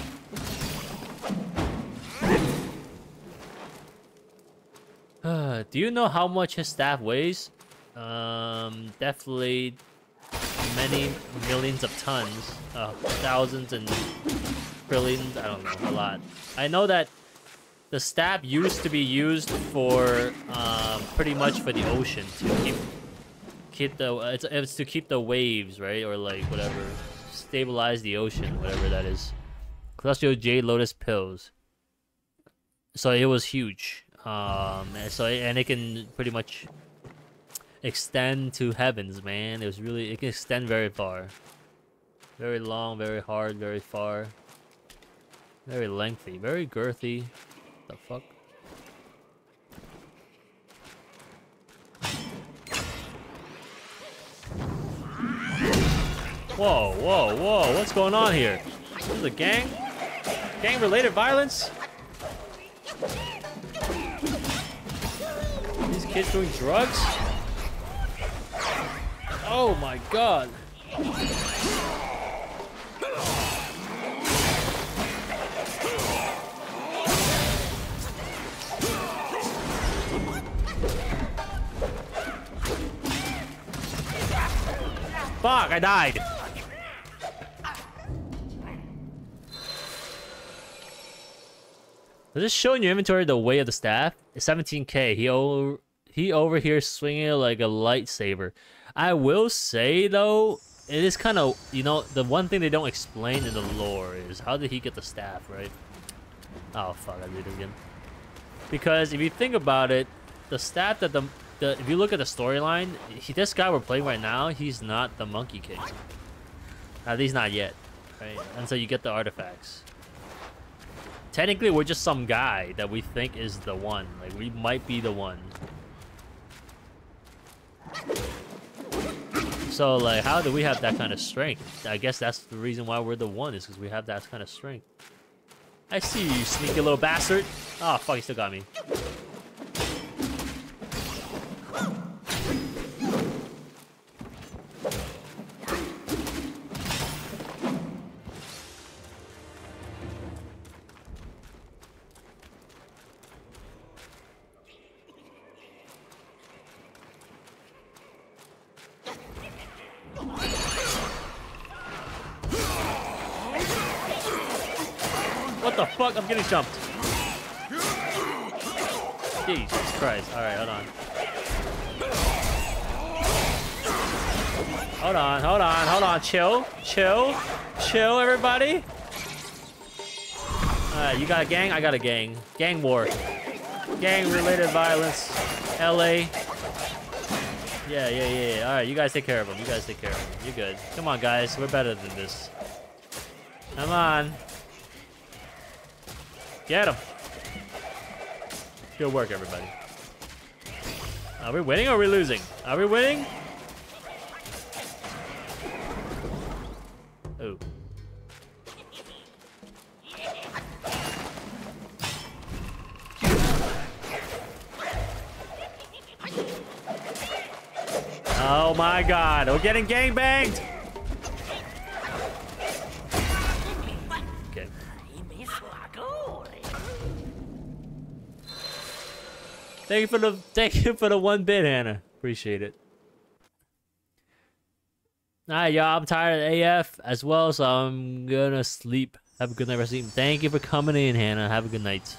Uh, do you know how much his staff weighs? Um, definitely many millions of tons. Uh, thousands and trillions, I don't know, a lot. I know that the staff used to be used for, um, pretty much for the ocean to keep, keep the, uh, it's, it's to keep the waves, right? Or like, whatever, stabilize the ocean, whatever that is. Celestial Jade Lotus Pills. So it was huge. Um, and so and it can pretty much extend to heavens, man. It was really, it can extend very far, very long, very hard, very far, very lengthy, very girthy. The fuck? Whoa, whoa, whoa! What's going on here? This is a gang, gang-related violence. These kids doing drugs? Oh my god. Fuck, I died. Does this show in your inventory the weight of the staff? It's seventeen K. He over he over here swinging it like a lightsaber. I will say though, it is kind of, you know, the one thing they don't explain in the lore is how did he get the staff, right? Oh fuck, I did it again. Because if you think about it, the staff that the the if you look at the storyline, this guy we're playing right now, he's not the Monkey King. At least not yet, right? Until you get the artifacts. Technically, we're just some guy that we think is the one. Like, we might be the one. So, like, how do we have that kind of strength? I guess that's the reason why we're the one, is because we have that kind of strength. I see you, sneaky little bastard. Oh, fuck, he still got me. What the fuck? I'm getting jumped. Jesus Christ. Alright, hold on. Hold on, hold on, hold on. Chill. Chill. Chill, everybody. Alright, you got a gang? I got a gang. Gang war. Gang-related violence. L A. Yeah, yeah, yeah, yeah. Alright, you guys take care of them. You guys take care of them. You're good. Come on, guys. We're better than this. Come on. Get him. Good work, everybody. Are we winning or are we losing? Are we winning? Oh. Oh my god, we're getting gangbanged! Okay. Thank you for the thank you for the one bit, Hannah. Appreciate it. Alright, y'all. I'm tired of A F as well, so I'm gonna sleep. Have a good night, rest of the evening. Thank you for coming in, Hannah. Have a good night.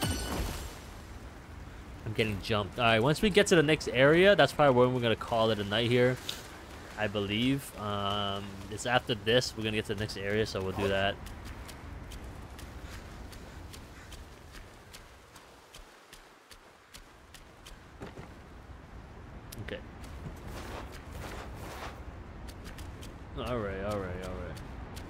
I'm getting jumped. Alright, once we get to the next area, that's probably when we're gonna call it a night here. I believe. Um, it's after this. We're gonna get to the next area, so we'll do that. Okay. All right, all right, all right.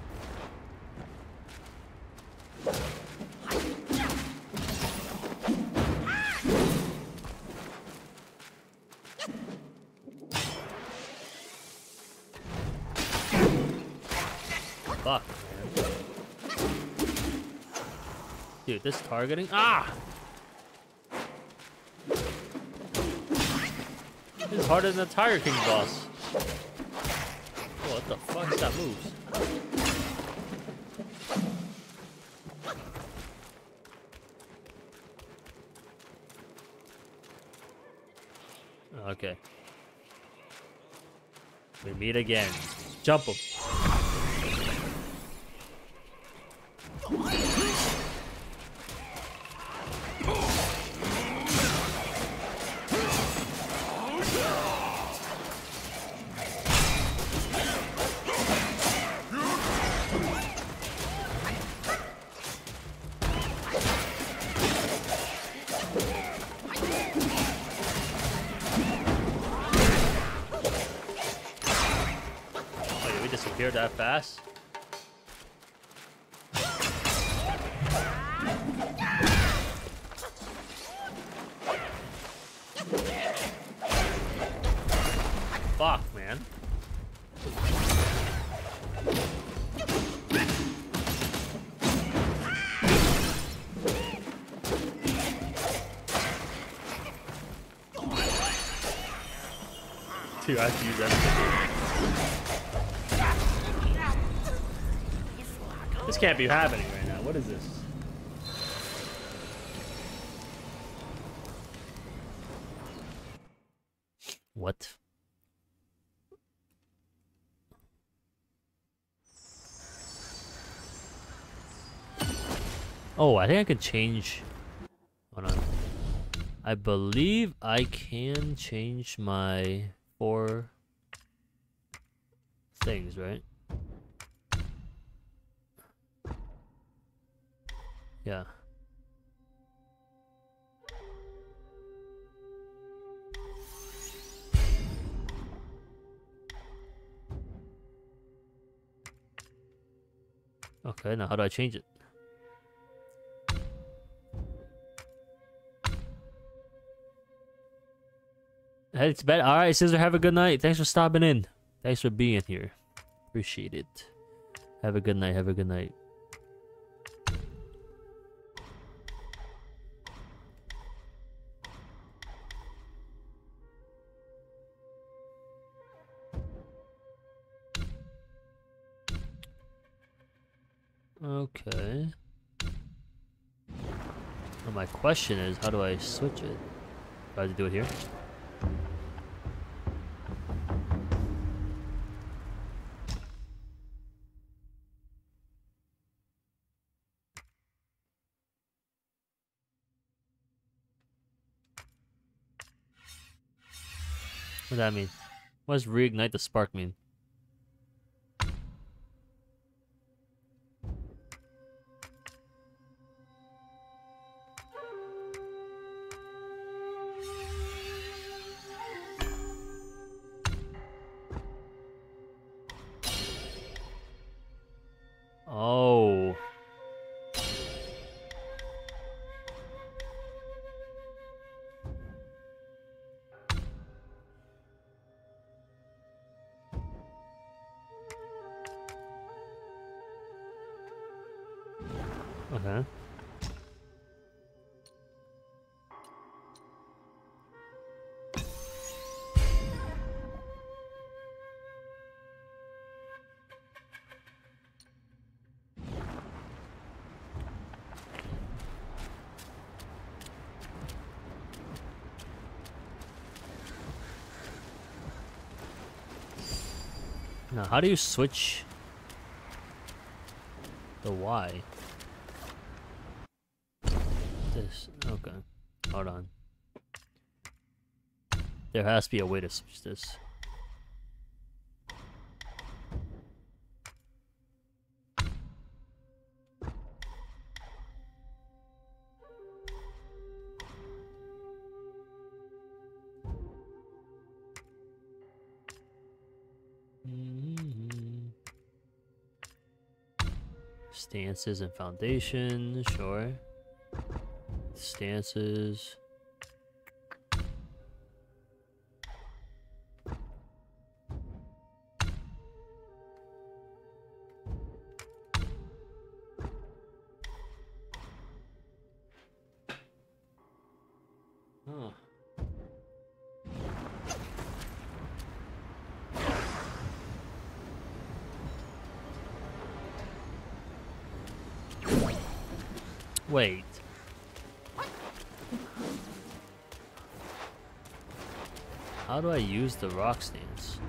Fuck, man. Dude, this targeting. Ah! This is harder than the Tiger King boss. Oh, what the fuck? He's got moves. Okay. We meet again. Jump him. That fast? Fuck, man. Dude, I have to use that. This can't be happening right now. What is this? What? Oh, I think I could change. Hold on. I believe I can change my four things, right? Yeah. Okay, now how do I change it? Hey, it's better. All right, Scissor, have a good night. Thanks for stopping in. Thanks for being here. Appreciate it. Have a good night. Have a good night. Okay. Well, my question is, how do I switch it? Do I have to do it here? What does that mean? What does reignite the spark mean? Oh. Okay. Now, how do you switch the Y? This, okay. Hold on. There has to be a way to switch this. Mm-hmm. Stances and foundation, sure. Stances. Huh. Wait. How do I use the rock stance?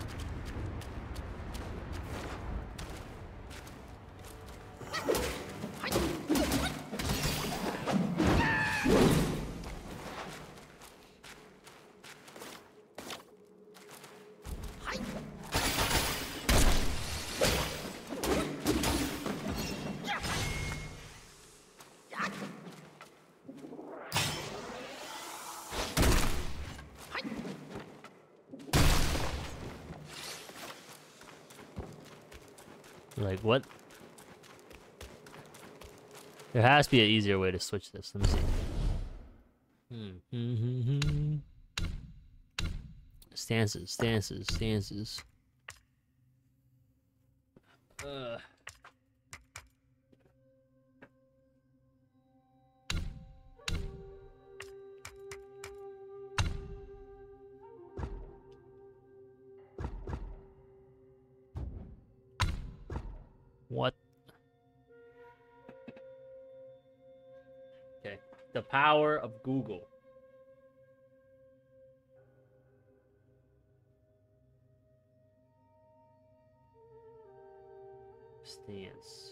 Like, what? There has to be an easier way to switch this. Let me see. Hmm. Hmm. Stances, stances, stances. Uh. What? Okay. The power of Google. Stance.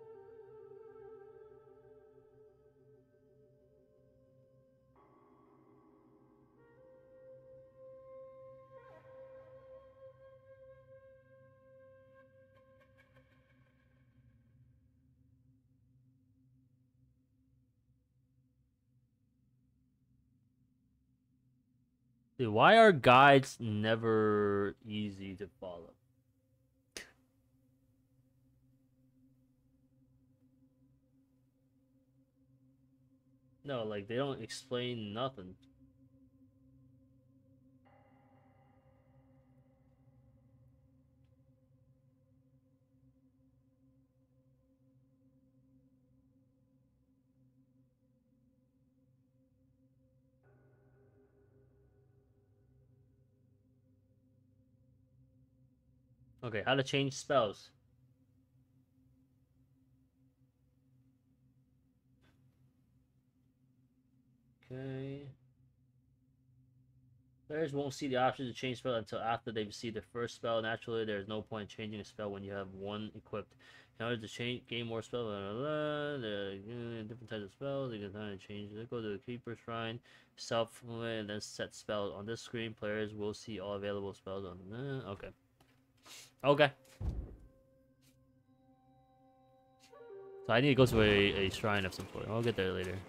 Dude, why are guides never easy to follow? No, like, they don't explain nothing. Okay, how to change spells. Okay. Players won't see the option to change spell until after they've received their first spell. Naturally, there is no point in changing a spell when you have one equipped. In order to change, gain more spells, blah, blah, blah, there are different types of spells. You can kind of change. Let's go to the Keeper Shrine, self, and then set spells. On this screen, players will see all available spells on. Uh, okay. Okay. So I need to go to a, a shrine of some sort. I'll get there later.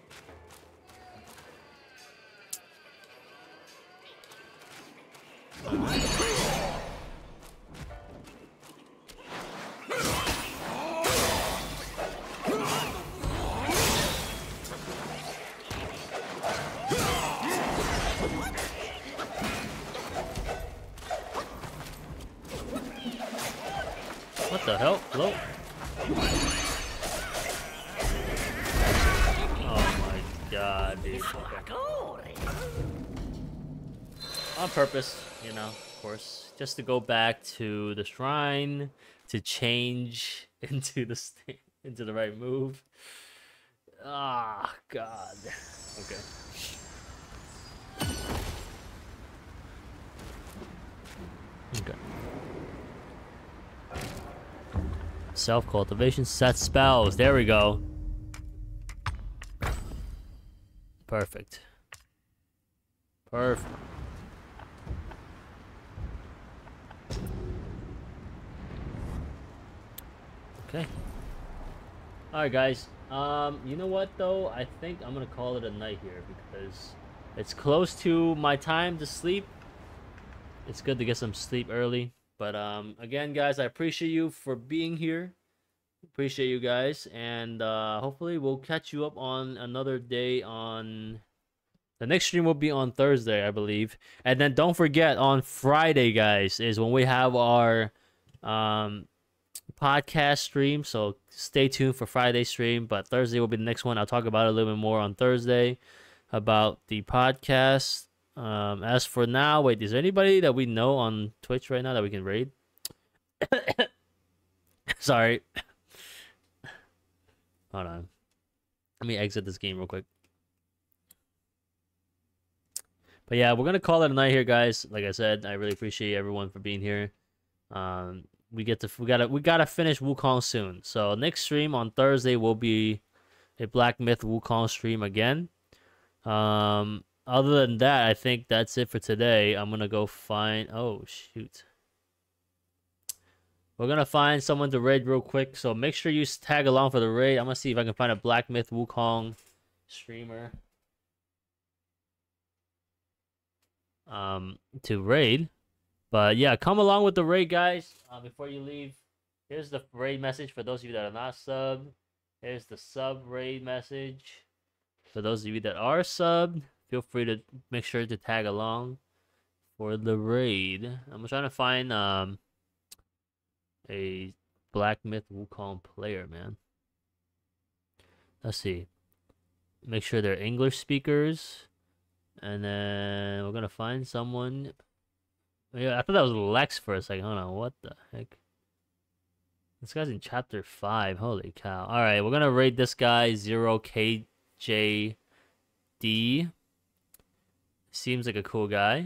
What the hell? Hello? Oh my god, dude. Okay. On purpose, you know, of course. Just to go back to the shrine, to change into the st into the right move. Ah, god. Okay. Okay. Self-cultivation, set spells. There we go. Perfect. Perfect. Okay. Alright, guys. Um, you know what, though? I think I'm gonna call it a night here because it's close to my time to sleep. It's good to get some sleep early. But um, again, guys, I appreciate you for being here. Appreciate you guys, and uh, hopefully we'll catch you up on another day. On the next stream will be on Thursday, I believe. And then don't forget, on Friday, guys, is when we have our um, podcast stream. So stay tuned for Friday stream. But Thursday will be the next one. I'll talk about it a little bit more on Thursday about the podcast. Um, as for now, wait, is there anybody that we know on Twitch right now that we can raid? Sorry. Hold on. Let me exit this game real quick. But yeah, we're gonna call it a night here, guys. Like I said, I really appreciate everyone for being here. Um, we get to we gotta we gotta finish Wukong soon. So next stream on Thursday will be a Black Myth Wukong stream again. Um. Other than that, I think that's it for today. I'm gonna go find. Oh shoot! We're gonna find someone to raid real quick. So make sure you tag along for the raid. I'm gonna see if I can find a Black Myth Wukong streamer. Um, to raid. But yeah, come along with the raid, guys. Uh, before you leave, here's the raid message for those of you that are not subbed. Here's the sub raid message for those of you that are subbed. Feel free to make sure to tag along for the raid. I'm trying to find um a Black Myth Wukong player, man. Let's see. Make sure they're English speakers. And then we're gonna find someone. Yeah, I thought that was Lex for a second. Hold on, what the heck? This guy's in chapter five. Holy cow. Alright, we're gonna raid this guy zero K J D. Seems like a cool guy.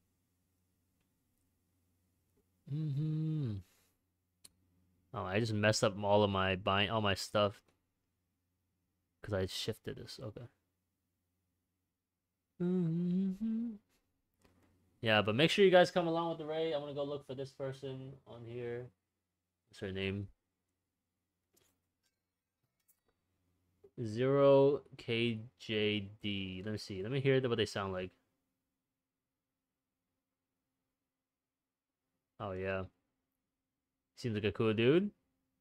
Mm-hmm. Oh, I just messed up all of my buying, all my stuff. Because I shifted this. Okay. Mm-hmm. Yeah, but make sure you guys come along with the raid. I'm going to go look for this person on here. What's her name? zero K J D. Let me see. Let me hear what they sound like. Oh, yeah. Seems like a cool dude.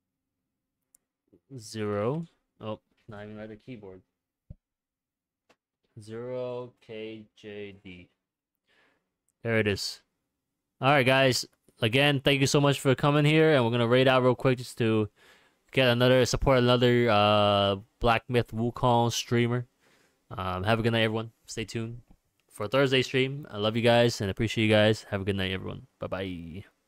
Zero. Oh, not even right the keyboard. Zero K J D. There it is. Alright, guys. Again, thank you so much for coming here. And we're going to raid out real quick just to get another, support another uh, Black Myth Wukong streamer. Um, have a good night, everyone. Stay tuned for Thursday stream. I love you guys and appreciate you guys. Have a good night, everyone. Bye-bye.